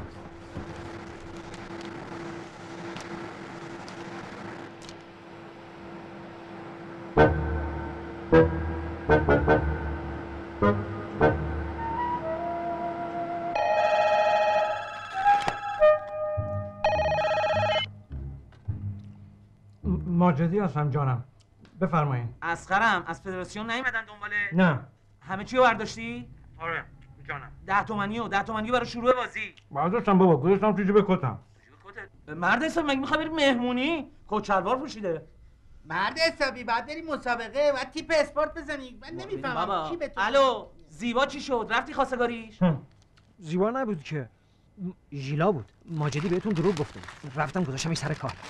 ماجدی هستم جانم. بفرمایید. اسخرم از فدراسیون نیومدن دنباله؟ نه. همه چی رو برداشتی؟ آره جانم. 10 تومانی برای شروع بازی. برداشتم بابا، گذاشتم تو جیب کتم. مرد حسابی مگه میخوای بری مهمونی؟ کچلوار پوشیده. مرد حسابی بعد بری مسابقه و تیپ اسپورت بزنی. من نمیفهمم کی به تو. الو زیبا چی شد؟ رفتی خواستگاریش؟ زیبا نبود که، ژیلا بود. ماجدی بهتون دروغ گفته. رفتم گذاشتمش سر کار.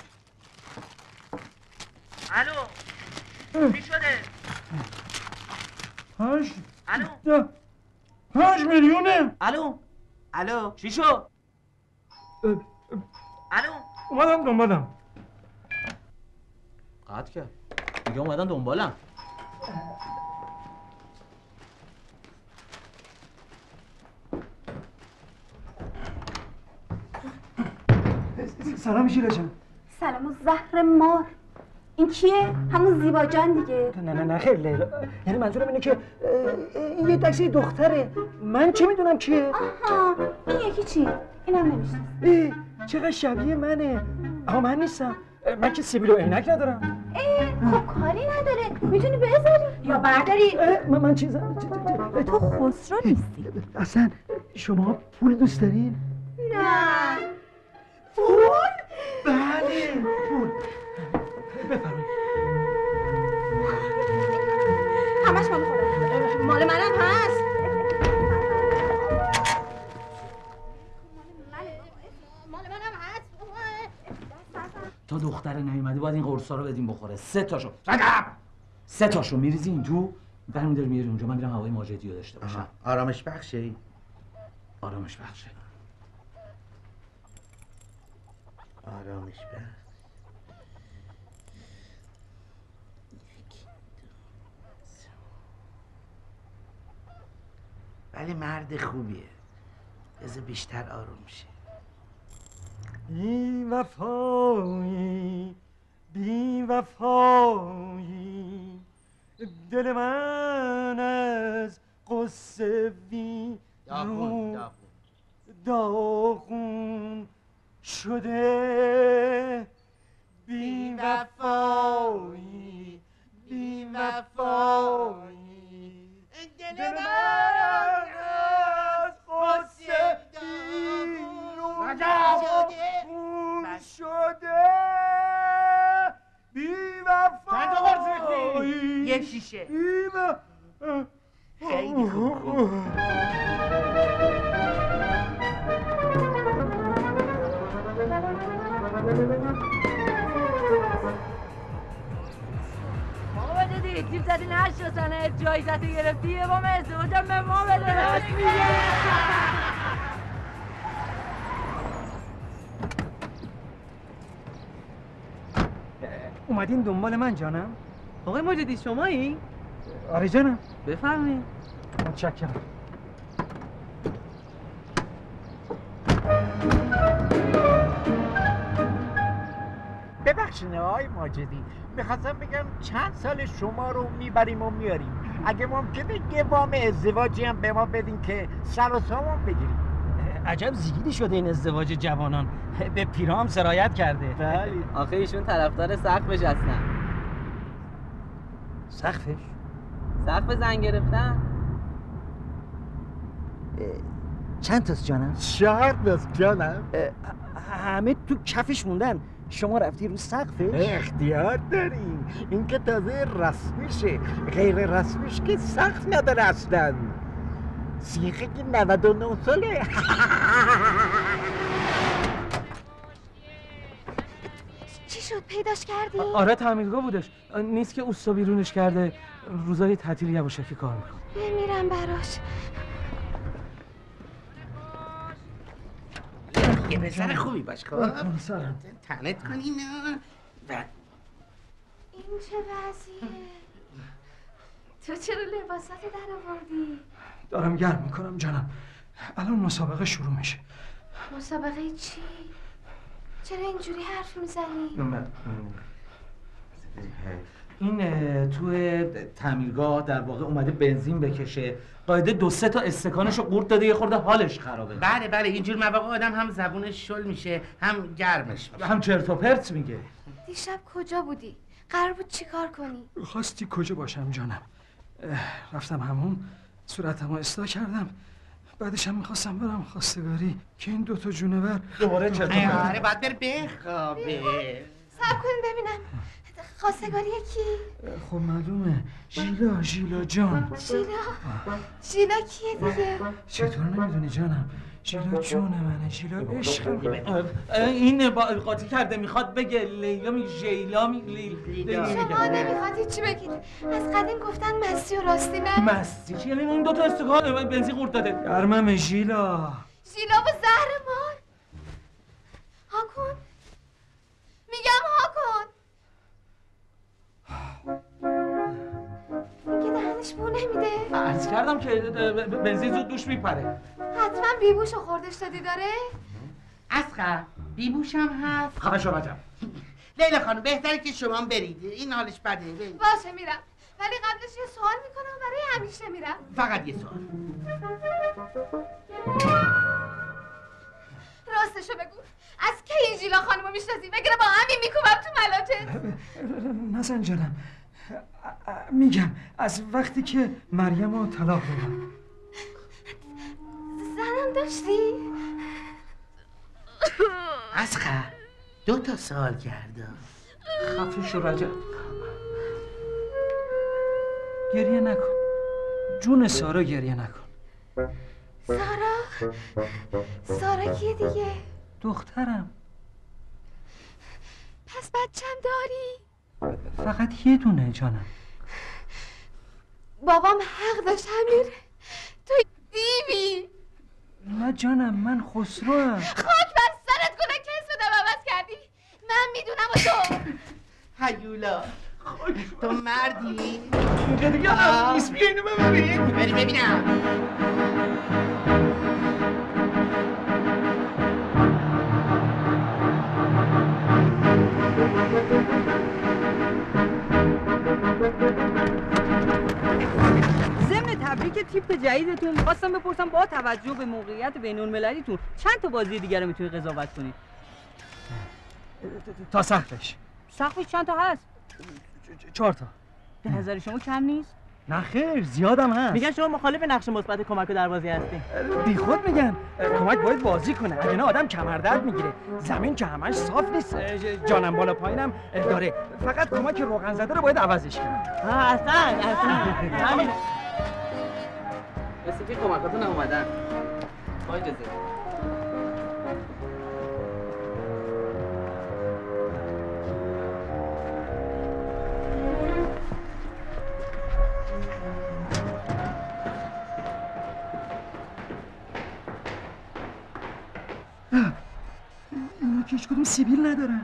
الو چی شده؟ 5 میلیونه. الو چی شد؟ الو اومدم دنبالم. قطع کرد. دیگه اومدن دنبالم. سلام ژیلا جان. سلام و زهر مار. این کیه؟ همون زیبا جان دیگه. نه خیر لیلا، یعنی منظورم اینه که این یه تاکسی دختره. من چه میدونم کیه؟ آها این یکی چی؟ اینم نمیشناسم. چقدر شبیه منه. اما من نیستم. من که سیبیل و عینک ندارم. خب کاری نداره، میتونی بذاری یا برداری. من چیزم. تو خسرو نیستی. اصلا شما پول دوست دارین؟ نه. پول؟ بله پول. بفرمایید. همش مال خودم. مال منم هست. مال منم هست. تا دختر نیومده باید این قرصا رو بدیم بخوره. 3 تاشو. 3 تاشو میریزی این تو، برمی‌داری میاری اونجا. من میرم هوای ماجدی رو داشته باشم. آرامش بخشه. آرامش بخشه. آرامش بخش. ولی مرد خوبیه. بذار بیشتر آروم شه. بی وفایی بی وفایی دل من از قصه داغون شده. بی وفایی بی وفایی دل من از قصه شده. بی وفایی. چند تا قرص ریختی؟ یه شیشه. خیلی خوب. بابا دیدی تیم زدی نشستنه، جایزت گرفتی، یه بام ازدواجم به ما بده. اومدین دنبال من جانم؟ آقای ماجدی شمایی؟ آره جانم. بفرمایید. متشکرم. ببخشید آقای ماجدی، میخواستم بگم چند سال شما رو میبریم و میاریم. اگه ممکنه یه وام ازدواجی هم به ما بدین که سر و سامون بگیریم. عجب زیگیری شده این ازدواج جوانان. به پیرام سرایت کرده. بله. آخه ایشون طرفدار سقفش هستن. سقفش؟ سقف زن گرفتن. چند تاست جانم؟ 4 تاست جانم. همه تو کفش موندن. شما رفتی رو سقفش؟ اختیار داریم. این که تازه رسمیشه، غیر رسمیش که سقف نداره اصلا. سیخه که 99 ساله. چی شد پیداش کردی؟ آره تعمیرگاه بودش. نیست که اوستا بیرونش کرده، روزای تعطیل یواشکی کار میکنه. بمیرم براش. یه پسر خوبی باش خب. تنت کنی نه. این چه وضعیه؟ تو چرا لباساتو در آوردی؟ دارم گرم میکنم جانم. الان مسابقه شروع میشه. مسابقه چی؟ چرا اینجوری حرف میزنی؟ این توی تعمیرگاه در واقع اومده بنزین بکشه، قاعده 2-3 تا استکانشو قورت داده، یه خورده حالش خرابه. بله اینجور مواقع آدم هم زبونش شل میشه هم گرمش میشه هم چرت و پرت میگه. دیشب کجا بودی؟ قرار بود چی کار کنی؟ خواستی کجا باشم جانم؟ رفتم همون، صورتمو اصلاح کردم، بعدش هم میخواستم برم خواستگاری که این 2 جونور دوباره چرت و پرت. آره باید بره بخوابه. صبر کنیم ببینم خواستگاری کی؟ خب معلومه، ژیلا جان. ژیلا کیه دیگه؟ چطور نمیدونی جانم؟ ژیلا جون منه، ژیلا عشقم. این قاطی کرده میخواد بگه لیلا می ژیلا می شما نمیخواد هیچی بگید. از قدیم گفتن مستی و راستی نه. مستی چی؟ یعنی این 2 تا استکان بنزین قورت داده. گرمم ژیلا. ژیلا با زهر مار. هاکن میگم هاکن. این که دهنش بو نمیده. عرض کردم که بنزین زود دوش میپره. حتما بیبوشو خوردش دادی داره؟ اسقر بیبوش هم هست. خفه شو بچم. لیلا خانم بهتره که شما برید، این حالش بده. باشه میرم، ولی قبلش یه سوال میکنم برای همیشه میرم. فقط یه سوال. راستشو بگو، از کی این ژیلا خانمو میشناسی؟ بگیره با همین میکوبم تو ملاتت. نزن جانم، میگم از وقتی که مریم رو طلاق دادم. زنم داشتی؟ اسقر 2 تا سوال کردم. خفه شو رجب. گریه نکن جون سارا، گریه نکن. سارا کیه دیگه؟ دخترم. پس بچم داری؟ فقط یه دونه جانم. بابام حق داشت امیر، تو دیوی. نه جانم من خسروام. خاک بر سرت کنه که اسمت عوض کردی. من میدونم و تو هیولا تو مردی؟ اینجا دیگه هم نیست، بیا اینو ببین. بری ببینم. ضمن تبریک تیپ جدیدتون می‌خواستم بپرسم با توجه به موقعیت بین‌المللیتون چند تا بازی دیگه رو میتونید قضاوت کنید؟ تا سقفش چند تا هست؟ 4 تا. به نظر شما کم نیست؟ نه خیر زیادم هست. میگن شما مخالف نقش مثبت کمک در بازی هستین. بی خود میگن کمک باید بازی کنه، اگه نه آدم کمردرد میگیره. زمین که همش صاف نیست، جانم بالا پایینم داره. فقط کمک روغن زده رو باید عوضش کنه. اصلا همین. مثل که کمکاتون اومدن. با اجازه. اینا که هیچ کدوم سیبیل ندارن.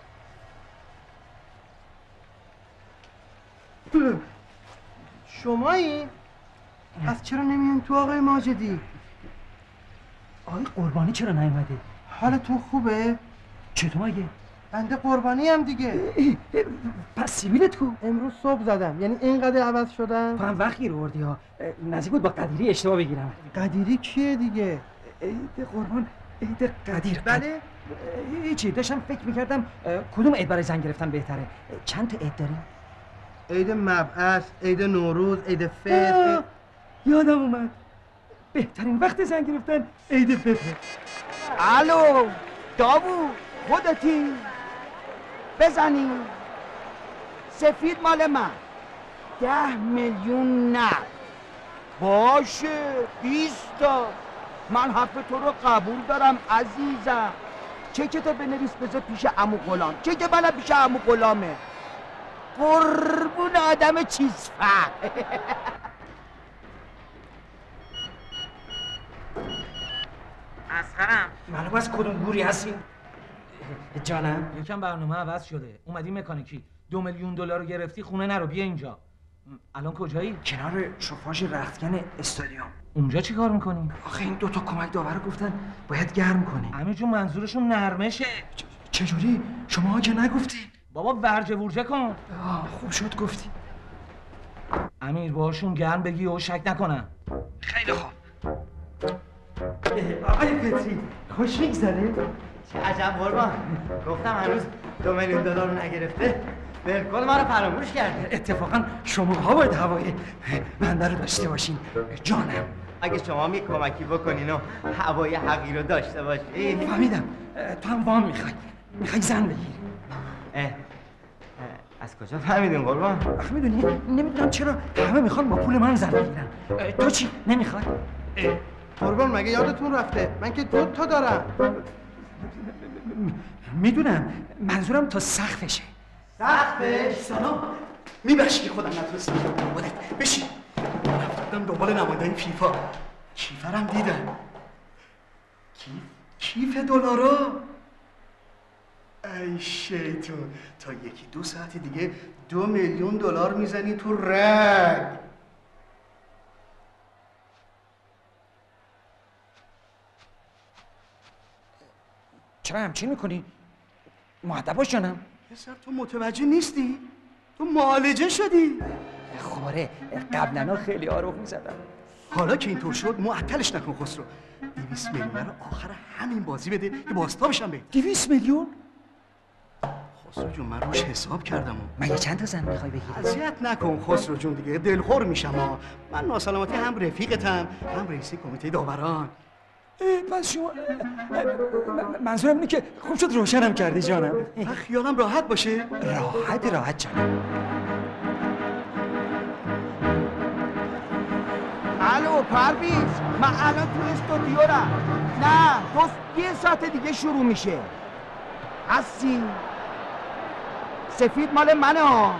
شمایی؟ پس چرا نمیان تو آقای ماجدی؟ آقای قربانی چرا نیومده؟ حالتون خوبه؟ چطور مگه؟ بنده قربانی هم دیگه. پس سیبیلت کو؟ امروز صبح زدم، یعنی اینقدر عوض شدم. تو هم وقتی رو وردی ها، نزدیک بود با قدیری اشتباه بگیرم. قدیری کیه دیگه؟ عید قربان، عید قدیر. بله؟ هیچی، داشتم فکر میکردم کدوم عید برای زن گرفتن بهتره. چند تا عید داریم؟ عید مبعث، عید نوروز، عید فطر. یادم اومد بهترین وقت زنگ گرفتن عید فطره. الو داوود خودتی؟ بزنی سفید مال من 10 میلیون نه باشه 20 تا من حرف تو رو قبول دارم عزیزم. چکتو بنویس بذار پیش عمو غلام. چک منم پیش عمو غلامه. قربون آدم چیزفهم. مسخرم. معلوم از کدوم گوری هستین؟ جانم یکم برنامه عوض شده. اومدی مکانیکی 2 میلیون دلار رو گرفتی خونه نرو بیا اینجا. الان کجایی؟ کنار شوفاژ رختکن استادیوم. اونجا چی کار میکنی؟ آخه این 2 تا کمک داور گفتن باید گرم کنی. همه جون منظورشون نرمشه. چجوری؟ شما که نگفتین؟ بابا ورجه ورجه کن. خوب شد گفتی. امیر باشون گرم بگی و شک نکنم. خیلی خوب. آقای پتری خوش میگذره؟ چه عجب قربان. گفتم هنوز 2 میلیون دلار رو نگرفته بالکل ما رو فراموش کرده. اتفاقا شماها باید هوای بنده رو داشته باشین جانم. اگه شما می کمکی بکنین و هوای حقی رو داشته باشین. فهمیدم تو هم وام میخوای زن بگیری. از کجا فهمیدین قربان؟ آخه میدونی نمیدونم چرا همه میخوان با پول من زن بگیرن. تو چی نمیخوای؟ قربان مگه یادتون رفته من که 2 تا دارم. میدونم منظورم تا سقفشه. سقفش؟ سلام میبخشی خودم نتونستم بودت بشین. رفتم دنبال نماینده‌ی فیفا کیفرم دیدم. کیف دلارا. ای شیطون تا 1-2 ساعت دیگه 2 میلیون دلار میزنی تو رگ. چرا همچین میکنی؟ مؤدب باش جانم. پسر تو متوجه نیستی؟ تو معالجه شدی. خواره قبلا خیلی آروغ میزدم. حالا که اینطور شد معطلش نکن خسرو. 200 میلیون رو آخر همین بازی بده که باستابش هم بده. 200 میلیون؟ خسرو جون من روش حساب کردم. مگه چند تا زن میخوای بگیری؟ اذیت نکن خسرو جون دیگه دلخور میشم. من ناسلامتی هم رفیقتم هم رئیس کمیته داوران. پس شما منظورم اینه که خوب شد روشنم کردی جانم. خیالم راحت باشه. راحت جانم. الو پرویز من الان تو استودیورم. نه تو 1 ساعت دیگه شروع میشه. هستی؟ سفید مال منه ها.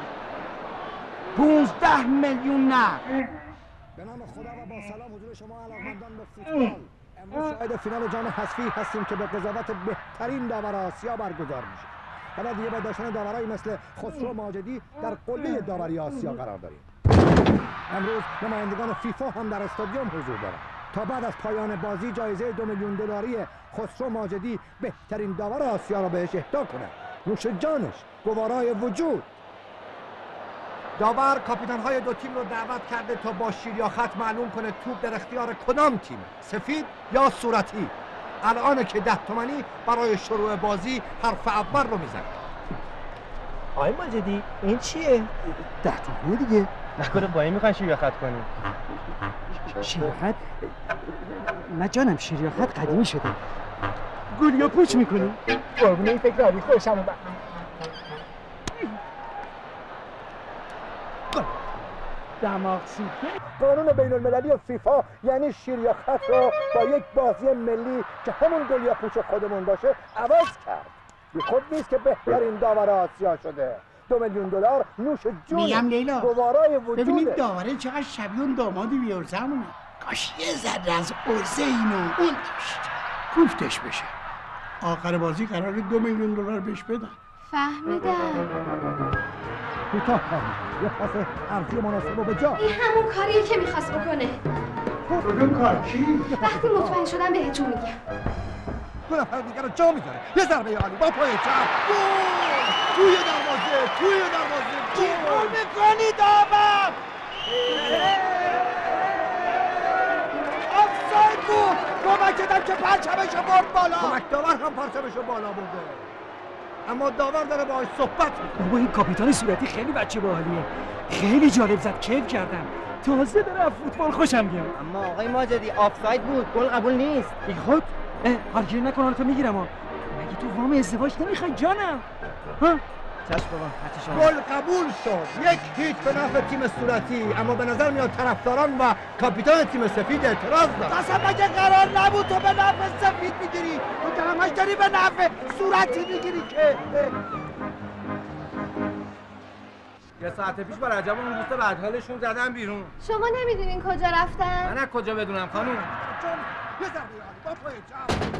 15 میلیون نه. به نام خدا و با سلام حضور شما علاقمندان به فوتبال. امروز شاهد فینال جام حذفی هستیم که به قضاوت بهترین داور آسیا برگزار میشه. حالا دیگه با داشتن داورایی مثل خسرو ماجدی در قله داوری آسیا قرار داریم. امروز نمایندگان فیفا هم در استادیوم حضور دارند تا بعد از پایان بازی جایزه 2 میلیون دلاری خسرو ماجدی بهترین داور آسیا را بهش اهدا کنه. نوش جانش، گوارای وجود. داور کاپیتان‌های 2 تیم رو دعوت کرده تا با شیر یا خط معلوم کنه توپ در اختیار کدام تیمه، سفید یا صورتی. الان که 10 تومانی برای شروع بازی حرف اول رو میزنه. آقای ماجدی این چیه؟ 10 تومانی دیگه. نکنه با این میخوان شیر یا خط کنیم؟ شیر یا خط؟ نه جانم شیر یا خط قدیمی شده. گل یا پوچ میکنی؟ قربونه این فکر عالی خوشم اومد. دماغ سیخته. قانون بین المللی فیفا یعنی شیر یا خط رو با یک بازی ملی که همون گل یا پوچ خودمون باشه عوض کرد. بی خود نیست که بهترین داور آسیا شده. 2 میلیون دلار نوش جونه. میگم لیلا گوارای وجوده. ببینید داوره چقدر شبیه اون دامادی بیارزمونه. کاش یه ذره از عرضه اینو اون داشت کوفتش بشه. آخر بازی قرار 2 میلیون دلار بهش بدن. فهمیدم. کوتاه کار یه پاس عرضی مناسب و به جا. این همون کاریه که میخواست بکنه. کدوم کار کی؟ وقتی مطمئن شدم بهتون میگم. 2 نفر دیگه رو جا میذاره. یه ضربه عالی با پای چپ. توی دروازه. چی کار میکنی داور؟ آفساید بود. کمک دادم که پرچمشو برد بالا. کمک داور هم پرچمشو بالا برده. اما داور داره باهاش صحبت میکنه. بابا این کاپیتان صورتی خیلی بچه باحالیه. خیلی جالب زد. کیف کردم. تازه داره از فوتبال خوشم میاد. اما آقای ماجدی آفساید بود، گل قبول نیست. بی خود هرگیر نکن تو میگیرم ها. مگه تو وام ازدواج نمیخوای جانم؟ ها؟ چشم بابا، هرچی شما. گل قبول شد. 1-0 به نفع تیم صورتی، اما به نظر میاد طرفداران و کاپیتان تیم سفید اعتراض دارن. اصلا مگه قرار نبود تو به نفع سفید میگیری؟ تو که همش داری به نفع صورتی میگیری که. یه ساعت پیش با رجب اون دوست بدحالشون زدن بیرون. شما نمیدونین کجا رفتن؟ من از کجا بدونم خانوم؟ یه ضربه با پای چپ.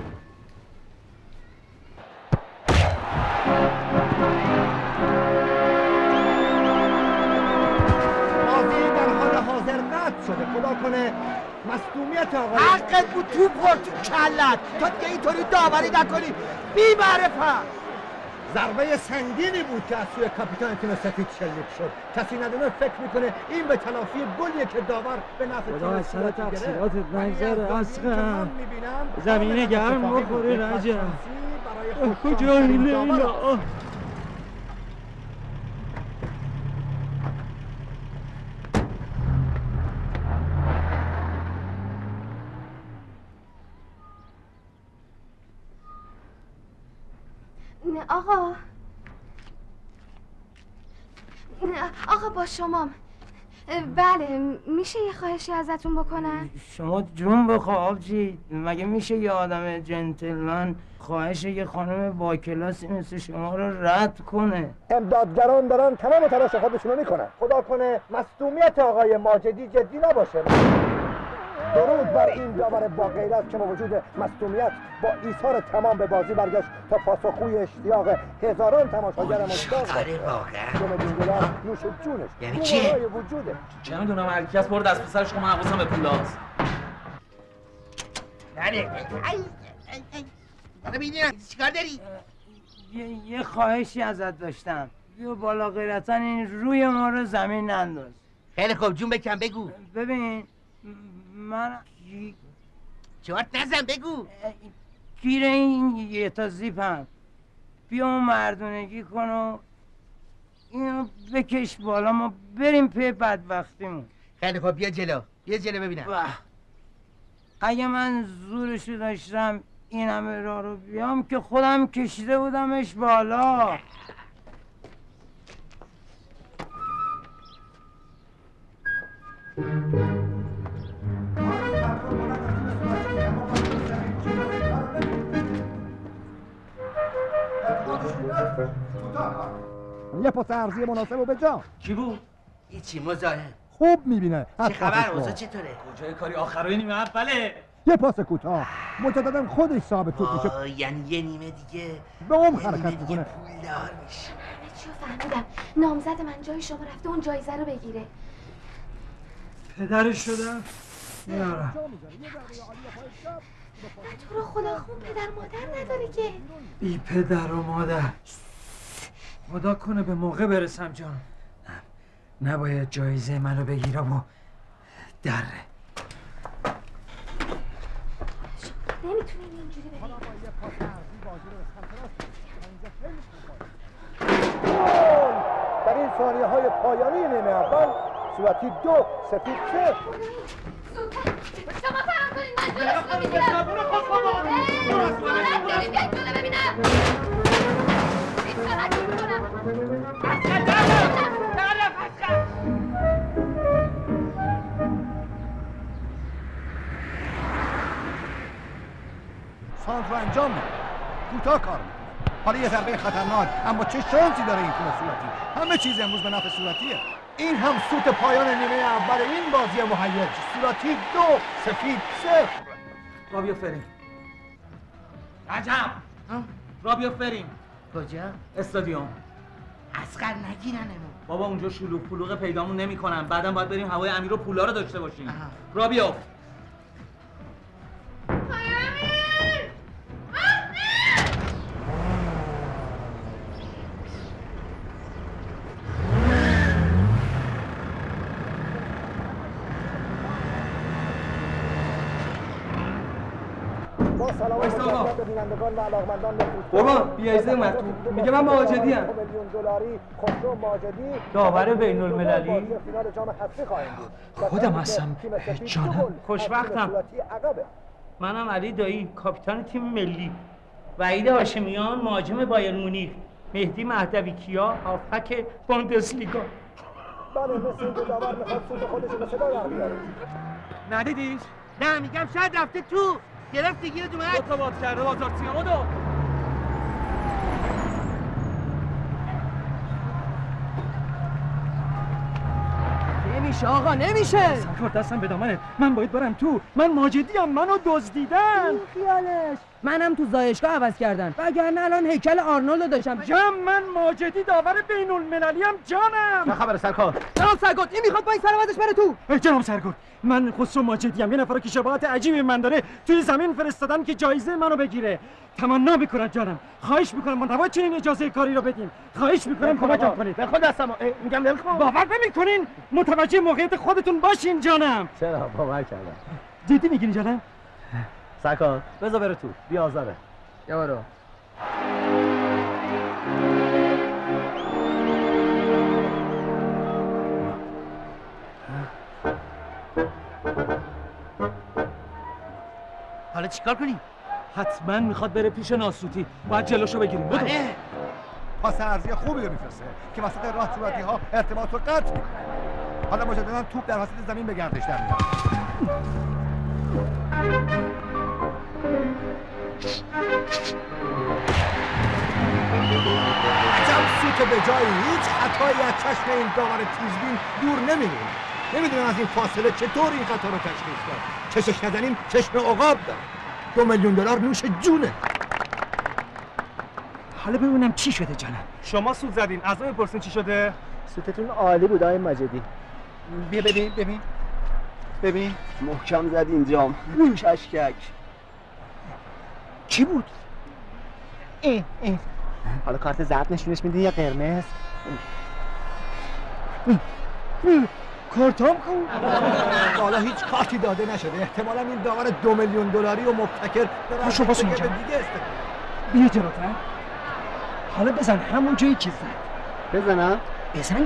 بازی در حال حاضر قطع شده. خدا کنه مصدومیت آقای حقت بود تو خورد تو کلت. تا دیگه اینطوری داوری نکنی بی معرفت. ضربه سنگینی بود که از سوی کاپیتان تیم سفید شلیک شد. کسی ندونه فکر میکنه این به تلافی گلیه که داور به نفع خدا از سر تقصیراتت نگذره اصغر. میبینم زمین گرم بخوره رجب. کجایی لیلا؟ نه آقا، نه آقا با شمام. بله میشه یه خواهشی ازتون بکنم؟ شما جون بخوا آبجی. مگه میشه یه آدم جنتلمن خواهش یه خانم با کلاسی مثل شما رو رد کنه؟ امدادگران دارن تمام تلاش خودشونو میکنن. خدا کنه مصدومیت آقای ماجدی جدی نباشه. درود بر این داور با غیرت که با وجود مصدومیت با ایثار تمام به بازی برگشت تا پاسخگوی اشتیاق هزاران تماشاگر مشتاق باشه. $2 میلیون نوش جونش. یعنی چی؟ وجوده. چه میدونم هر کی از برو دست پسرش که من حواسم به پولاست. چیکار داری؟ یه خواهشی ازت داشتم. بیا بالا غیرتا این روی ما رو زمین ننداز. خیلی خوب جون بکن بگو. ببین من چوارت نزن بگو. گیر این یه تا زیپم. بیا اون مردونگی کن و اینو بکش بالا ما بریم پی بدبختیمون. خیلی خوب بیا جلو، بیا جلو ببینم. اگه من زورشو داشتم این همه راه رو بیام که خودم کشیده بودمش بالا. یه پاس عرضی مناسب و به جا. کی بود؟ هیچی مزاحم. خوب میبینه. چه خبر؟ اوضاع چطوره؟ کجای کاری آخرای نیمه اوله؟ یه پاس کوتاه. مجددا خودش صاحب توپ میشه. یعنی یه نیمه دیگه به اون حرکت میکنه. پولدار میشه. همه چیو فهمیدم. نامزد من جای شما رفته اون جایزه رو بگیره. پدرش شدم؟ میارم. تو رو خدا خون پدر مادر نداره که. بی پدر و مادر. خدا کنه به موقع برسم جان. نباید جایزه منو بگیرم و دره. نمیتونین اینجوری بگید. در این ثانیه های پایانی نیمه اول صورتی 2 سفید 0. شما فرام کنید من جلوش رو میگیرم. بیاید جلو ببینم. بیشترک میکنم. سانت رو انجام میده. کوتاه کار میکنه. حالا یه ضربه خطرناک، اما چه شانسی داره این تیم صورتی. همه چیز امروز به نفع صورتیه. این هم سوت پایان نیمه اول این بازی مهیج. صورتی 2 سفید 0. رابیا فریم. رجب. رابیا فریم. کجا؟ استادیوم. اصغر نگیرنمون. بابا اونجا شلوغ پلوغ پیدامون نمیکنن. بعدم باید بریم هوای امیر و پولا رو داشته باشیم. رابیا. با سلام مجدد به بینندگان و علاقمندان به فوتبال. قربان بی اجازه اومد تو. میگه من ماجدی ام. میلیون دلاری خسرو ماجدی داور بین المللی. فینال جام حذفی خواهیم بود. خودم هستم جانم. خوشبختم. منم علی دایی کاپیتان تیم ملی. وحید هاشمیان مهاجم بایر مونیخ. مهدی مهدوی کیا هافبک بوندسلیگا. بله مثل اینکه داور میخواد سوت خودش به صدا در بیاره. ندیدیش؟ نه میگم شاید رفته تو. گرفت دیگه اومد. دو تا باد کرده بازار سیامو. نمیشه آقا نمیشه. سرکار دستم به دامنه. من باید برم تو. من ماجدیم. منو دزدیدن. خیالش. منم تو زایشگاه عوض کردن. وگرنه الان هیکل آرنولدو داشتم. من ماجدی داور بین المللی ام جانم. چه خبره سرکار؟ جناب سرگرد این میخواد با این سلامتش بره تو. جناب سرگرد من خسرو ماجدی ام. یه نفر که شباهت عجیبی من داره توی زمین فرستادن که جایزه منو بگیره. تمنا میکنم جانم. خواهش میکنم ما نباید چنین اجازه کاری رو بدیم. خواهش میکنم کمکم کنید. به خود دستم میگم ول کن. باور نمیکنین متوجه موقعیت خودتون باشین جانم. چرا باور کردم. جدی میگین جانم؟ سرکار بذار بره تو. بیا آزاره. یا برو. حالا چیکار کنیم؟ حتما میخواد بره پیش ناسوتی. باید جلوشو بگیریم. بدو. پاس عرضی خوبی رو میفرسته که وسط راه صورتی ها ارتباط رو قطع میکنه. حالا مجددا توپ در وسط زمین به گردش در میاد. عجب سوت به جایی. هیچ خطایی از چشم این داور تیزبین دور نمیمونه. نمیدونم از این فاصله چطور این خطا رو تشخیص داد. چشش نزنیم چشم عقاب دار. 2 میلیون دلار نوش جونه. حالا ببینم چی شده جانم. شما سود زدین. از من بپرسین چی شده؟ سوتتون عالی بود آقای مجدی. بیا ببین محکم زد اینجام. چشکک. چی بود؟ حالا کارت زرد نشونش میدین یا قرمز؟ کارتام کو؟ حالا هیچ کارتی داده نشده. احتمالاً این داور 2 میلیون دلاری و مبتکر داره شما دیگه اینجا. استفاده. بیا جلوتر. حالا بزن همون جایی که زد. بزنم؟ بزن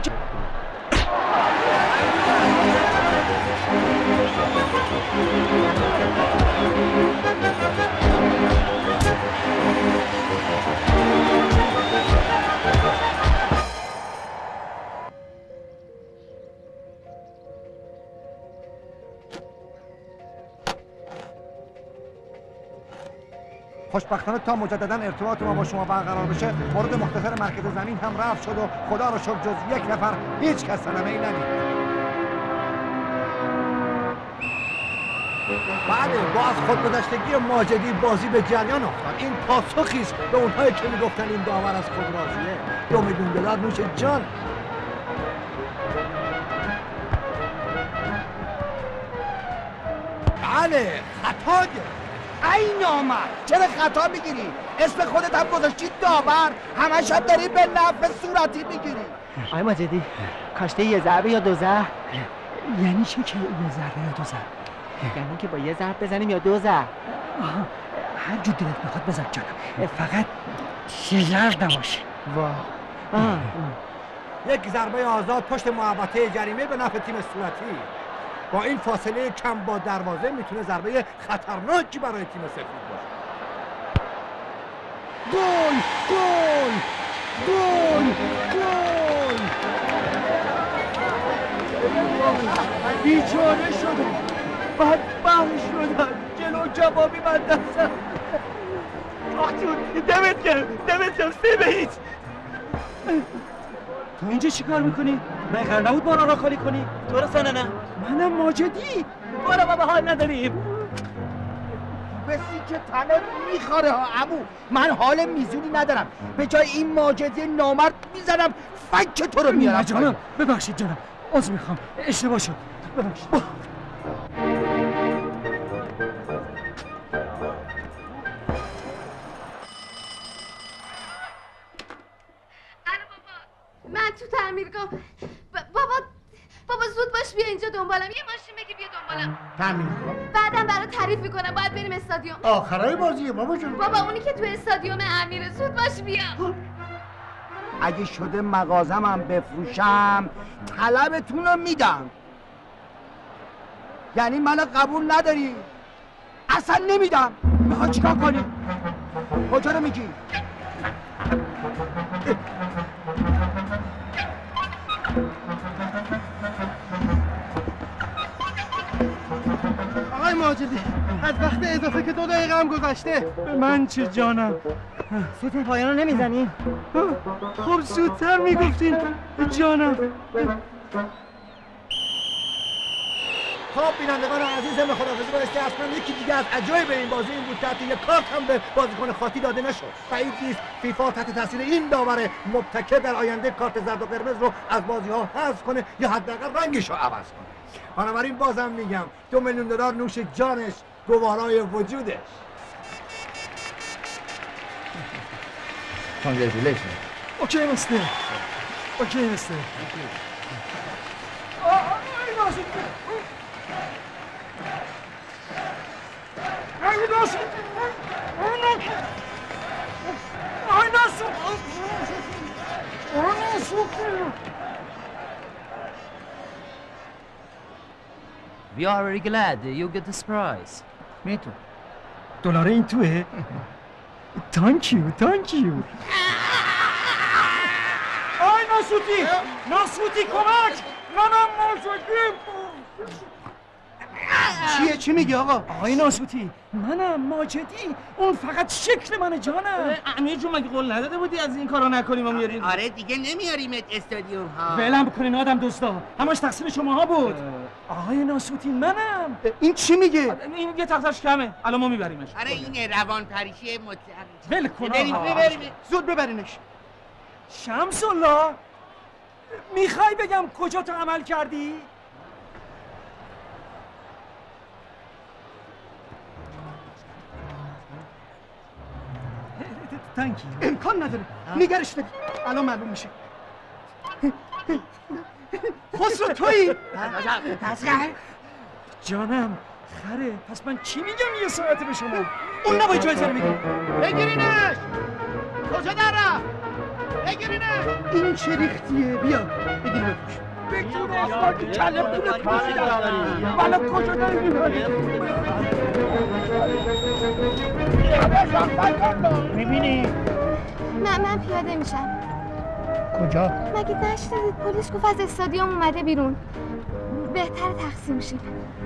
خوشبختانه تا مجددا ارتباط ما با شما برقرار بشه مورد مختصر مرکز زمین هم رفت شد و خدا رو شکر جز یک نفر هیچ کس صدمه ای ندید. بله با از خودگذشتگی ماجدی بازی به جریان افتاد. این پاسخی است به اونهایی که میگفتن این داور از خود راضیه. 2 میلیون دلار نوش جان. بله خطا گرفت. ای نامرد چرا خطا میگیری؟ اسم خودت هم گذاشتی داور. همش هم داری به نفع صورتی میگیری. آقای ماجدی کاشته یه ضربه یا 2 ضرب؟ یعنی چی که یه ضربه یا 2 ضرب؟ یعنی که با یه ضرب بزنیم یا 2 ضرب؟ هر جو دلت میخواد بزن جانم. فقط 3 ضرب نباشه. یک ضربه آزاد پشت محوطه جریمه به نفع تیم صورتی. با این فاصله کم با دروازه میتونه ضربه خطرناکی برای تیم سفید باشه. گل گل گل گل. بیچاره شدم. بدبخت شدم. جلو کبابی من دستم. آخ جون دمت گرم 3-0. تو اینجا چیکار میکنی؟ من قرار نبود بارا را خالی کنی؟ درسته نه؟ منم ماجدی. برو بابا حال نداریم. بسی که تنت میخوره ها عمو. من حال میزونی ندارم. به جای این ماجدی نامرد میزنم فک تو رو میارم. نه جانم ببخشید جانم. عذر میخوام اشتباه شد. ببخشید. من تو تعمیرگاه بابا زود باش بیا اینجا دنبالم، یه ماشین بگی بیا دنبالم. تامین کن. بعدم برات تعریف میکنم، باید بریم استادیوم. آخرای بازیه بابا جون. بابا اونی که تو استادیوم امیره، زود باش بیا. اگه شده مغازمم بفروشم طلبتون رو میدم. یعنی منو قبول نداری؟ اصلا نمیدم. میخوای چیکار کنی؟ کجا رو میگی؟ آقای ماجدی، از وقت اضافه که 2 دقیقه هم گذشته. به من چه جانم؟ سوت پایان رو نمیزنی؟ خب زودتر میگفتین جانم. خب بینندگان عزیزم، خداحافظی بایستی از کنم. یکی دیگه از عجایب این بازی این بود تحت یک کارت هم به بازیکن خاطی داده نشد. بعید نیست فیفا تحت تاثیر این داور مبتکر در آینده کارت زرد و قرمز رو از بازی ها حذف کنه یا حداقل رنگش رو عوض کنه. بنابراین بازم میگم 2 میلیون دلار نوش جانش، گوارای وجودش. کانگرچولیشن. اوکی مستر. اوکی مستر. We are very glad you get this prize. Me too. دلار این توه؟ تانکیو. آی ناسوتی کمک! منم ماجدی. چیه؟ چی میگی آقا؟ آقای ناسوتی، منم ماجدی. اون فقط شکل منه جانم. امیر جون مگه قول نداده بودی از این کارا نکنیم و میاریم؟ آره دیگه نمیاریمت استادیوم ها. ولم بکنین آدم دوستا، همش تقصیر شماها بود. آقای ناسوتی منم. این چی میگه؟ این یه تختش کمه، الان ما میبریمش. آره اینه روان پریشی مطلق. ول کن ببریم. زود ببرینش. شمس الله، میخوای بگم کجا تو عمل کردی؟ تانکی. امکان نداره. نگرش بده. الان معلوم میشه. خسرو تویی؟ جانم خره. پس من چی میگم یه ساعته به شما؟ اون نباید جایزه رو بگیر. بگیرینش. کجا در رفت؟ بگیرینش. این چه ریختیه؟ بیا بگیر بپوش. بگیر آسمان کلم پولت کشیدم. من کجا داری میبری؟ میبینی؟ من پیاده میشم. کجا؟ مگه نشنیدید پلیس گفت از استادیوم اومده بیرون. بهتر تقسیم شیم.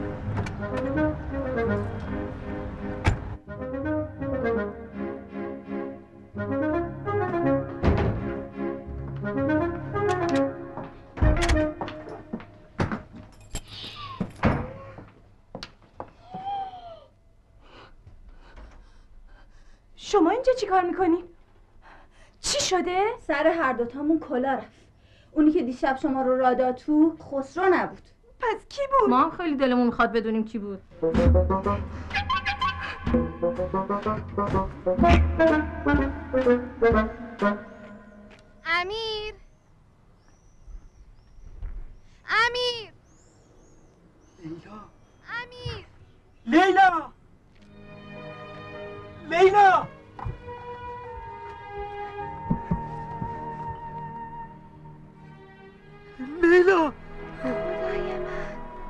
شما اینجا چی کار میکنی؟ چی شده؟ سر هر دوتامون کلا رفت. اونی که دیشب شما رو رادا تو خسرو نبود. پس کی بود؟ ما هم خیلی دلمون میخواد بدونیم کی بود. امیر لیلا خدای من،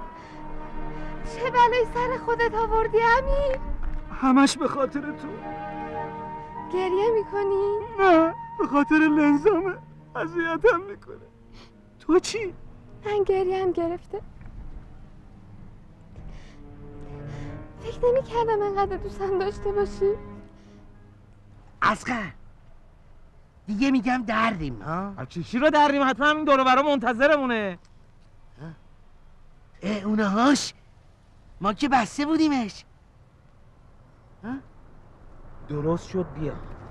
چه بلایی سر خودت آوردی امیر؟ همش به خاطر تو. گریه میکنی؟ نه، به خاطر لنزامه. اذیتم میکنه. تو چی؟ من گریه هم گرفته. فکر نمی‌کردم انقدر دوستم داشته باشی. اصغر دیگه میگم دردیم ها. چی رو دردیم؟ حتما همین دور و برا منتظرمونه. اونهاش ما که بسته بودیمش. درست شد بیا.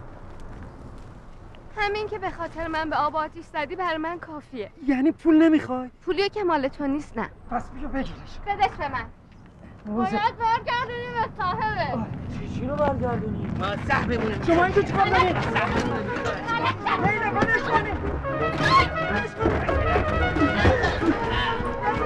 همین که به خاطر من به آب آتیش زدی برای من کافیه. یعنی پول نمیخوای؟ پولیو که مال تو نیست. نه پس بیا بگیرش. بدش به من. باید برگردونی به صاحبه. چی رو برگردونی؟ ما صاحبمونه. شما اینجا چیکار دارید؟ لیلا بدش کنید.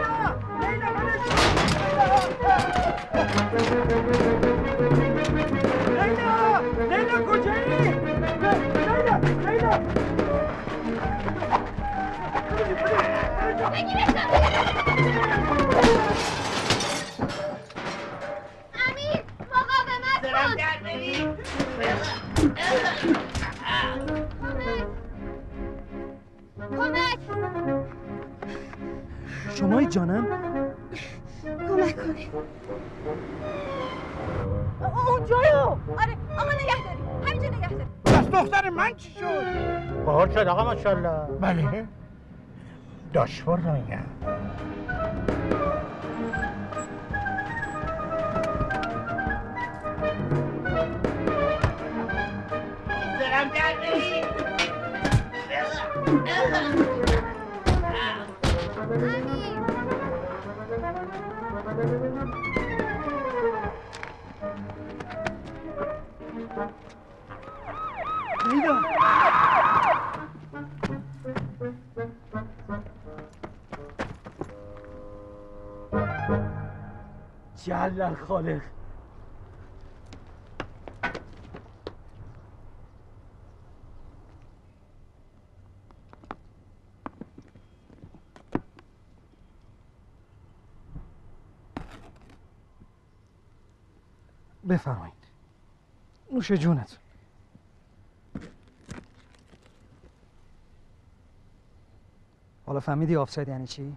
امیر مقاومت کن. کمک. شمایی جانم؟ کمک کنید. اونجایو. آره آقا نگهداری. همینجا نگهداری. پس دختر من چی شد؟ باحال شد آقا ماشاءالله. بله. داشبور رو میگم. دارم در بری. لیلا جل الخالق بفرمایید نوش جونت. حالا فهمیدی آفساید یعنی چی؟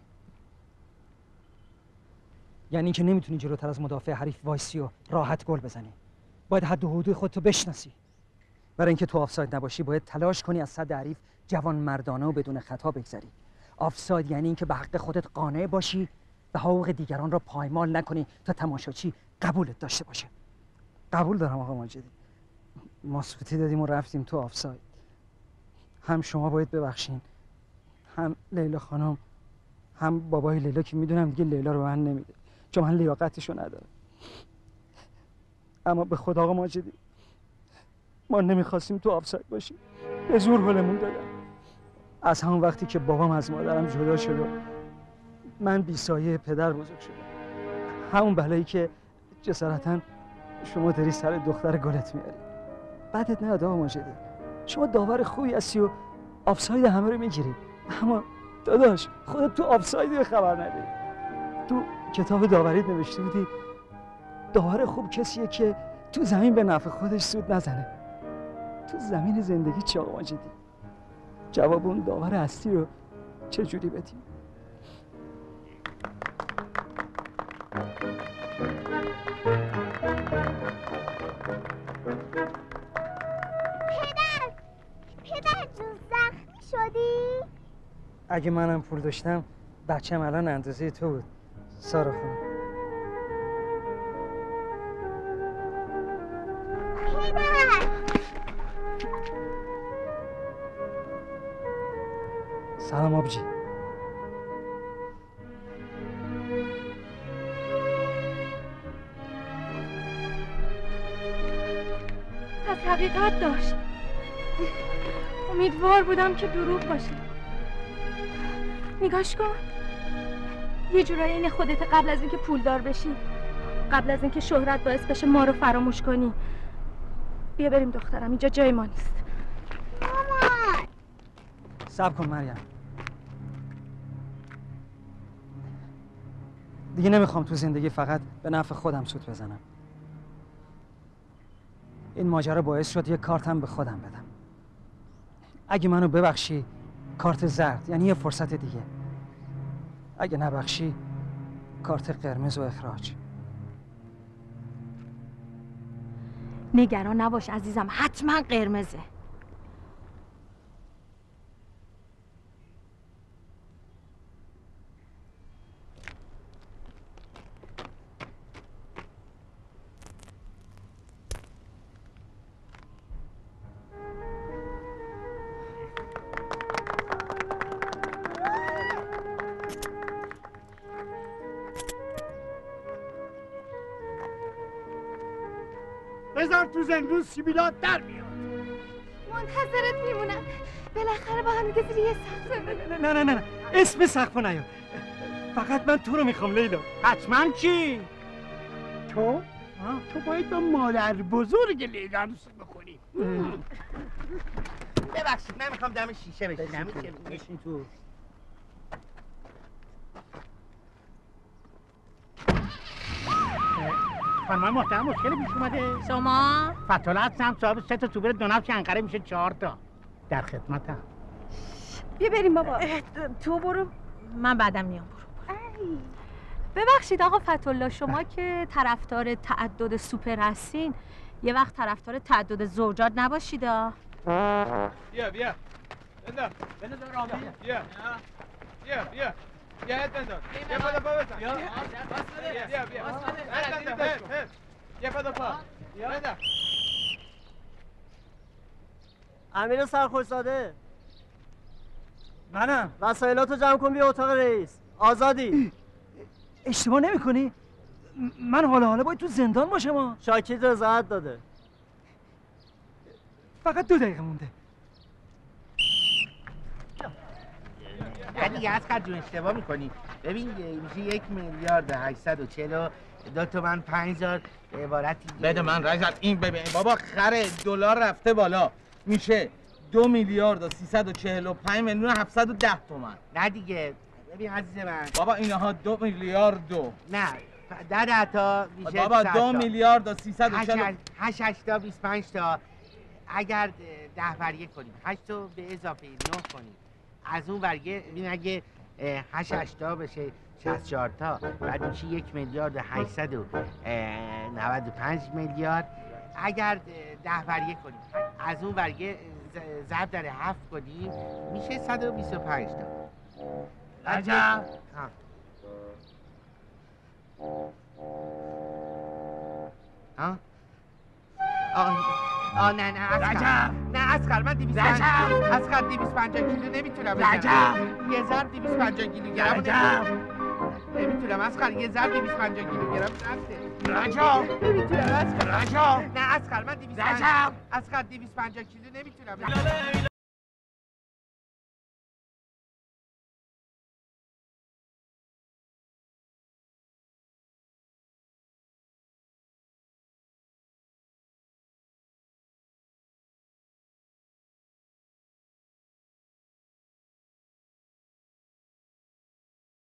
یعنی اینکه نمیتونی جلوتر از مدافع حریف وایسی و راحت گل بزنی. باید حد و حدود خودتو بشناسی. برای اینکه تو آفساید نباشی باید تلاش کنی از صد حریف جوان مردانه و بدون خطا بگذری. آفساید یعنی اینکه به حق خودت قانع باشی و حقوق دیگران را پایمال نکنی تا تماشاچی قبولت داشته باشه. قبول دارم آقا ماجدی. ما سوتی دادیم و رفتیم تو آفساید. هم شما باید ببخشین، هم لیلا خانم، هم بابای لیلا که میدونم دیگه لیلا رو به من نمیده چون من لیاقتشو ندارم. اما به خدا آقا ماجدی ما نمیخواستیم تو آفساید باشیم، به زور گلمون دادن. از همون وقتی که بابام از مادرم جدا شد و من بیسایه پدر بزرگ شدم، همون بلایی که جسارتاً شما داری سر دختر گلت میاری. بعدت نیاد آقا ماجدی، شما داور خوبی هستی و آفساید همه رو میگیری، اما داداش خودت تو آفسایدی خبر نداری. تو کتاب داوریت نوشته بودی داور خوب کسیه که تو زمین به نفع خودش سود نزنه. تو زمین زندگی چی آقا ماجدی؟ جواب اون داور اصلی رو چه جوری بدیم؟ پدر جون زخمی شدی؟ اگه منم پول داشتم بچه‌م الان اندازه تو بود سارا خانم. پدر سلام آبجی. از حقیقت داشت. امیدوار بودم که دروغ باشه. نگاش کن، یه جورایی این خودت قبل از اینکه پولدار بشی، قبل از اینکه شهرت باعث بشه ما رو فراموش کنی. بیا بریم دخترم، اینجا جای ما نیست. مامان صبر کن مریم. دیگه نمیخوام تو زندگی فقط به نفع خودم سود بزنم. این ماجرا باعث شد یه کارتم به خودم بدم. اگه منو ببخشی کارت زرد یعنی یه فرصت دیگه، اگه نبخشی کارت قرمز و اخراج. نگران نباش عزیزم، حتما قرمزه. بذار تو زندون سیبیلا در میاد. منتظرت میمونم. بالاخره با هم دیگه زیر یه سقف. نه اسم سقف نیار. فقط من تو رو میخوام لیلا. حتما کی؟ تو باید با مادر بزرگ لیلا عروسی بکنی. ببخشید من میخوام دم شیشه بشینم. بشین تو. خانمای محترم مشکلی پیش اومده. شما؟ فتوله هستم صاحب 3 تا سوبر 2 نفش انقره میشه 4 تا. در خدمتم. بیا بریم بابا. تو برو، من بعدم میام. ببخشید آقا فتح‌الله، شما که طرفدار تعدد سوپر هستین یه وقت طرفدار تعدد زوجات نباشید. بیا بیا بنداز رامی. بیا بنداز. یه پا بزن. بیا یه پا. بنداز. امیر سرخوشزاده. منم. وسایلاتو جمع کن بیا اتاق رئیس. آزادی. اشتباه نمی‌کنی؟ من حالا باید تو زندان باشم. شاکید رضایت داده. فقط 2 دقیقه مونده. یعنی اصغر جون اشتباه میکنی. ببین میشه 1,842 تومن 5000 عبارتی. بده من رجب این ببین بابا خره دلار رفته بالا میشه 2,345,710 تومن. نه دیگه ببین عزیز من بابا اینها 2 میلیارد دو. نه 10 تا میشه بابا 2,340,000 8 تا 25 تا اگر 10 بر 1 کنیم 8 تا به اضافه 9 کنیم از اون برگه ببین اگه 8 تا بشه 64 تا بعد میشه 1,895,000,000 اگر 10 بر 1 کنیم از اون برگه ضرب در 7 کنیم میشه 125 تا. رجب ها نه رجب نه اسقر من 250 کیلو نمیتونم رجب یه ضرب 250 کیلوگرم رجب نمیتونم اسقر یه ضرب 250 کیلوگرم رفته رجب نمیتونم اسقر رجب نه اسقر من 250 کیلو نمیتونم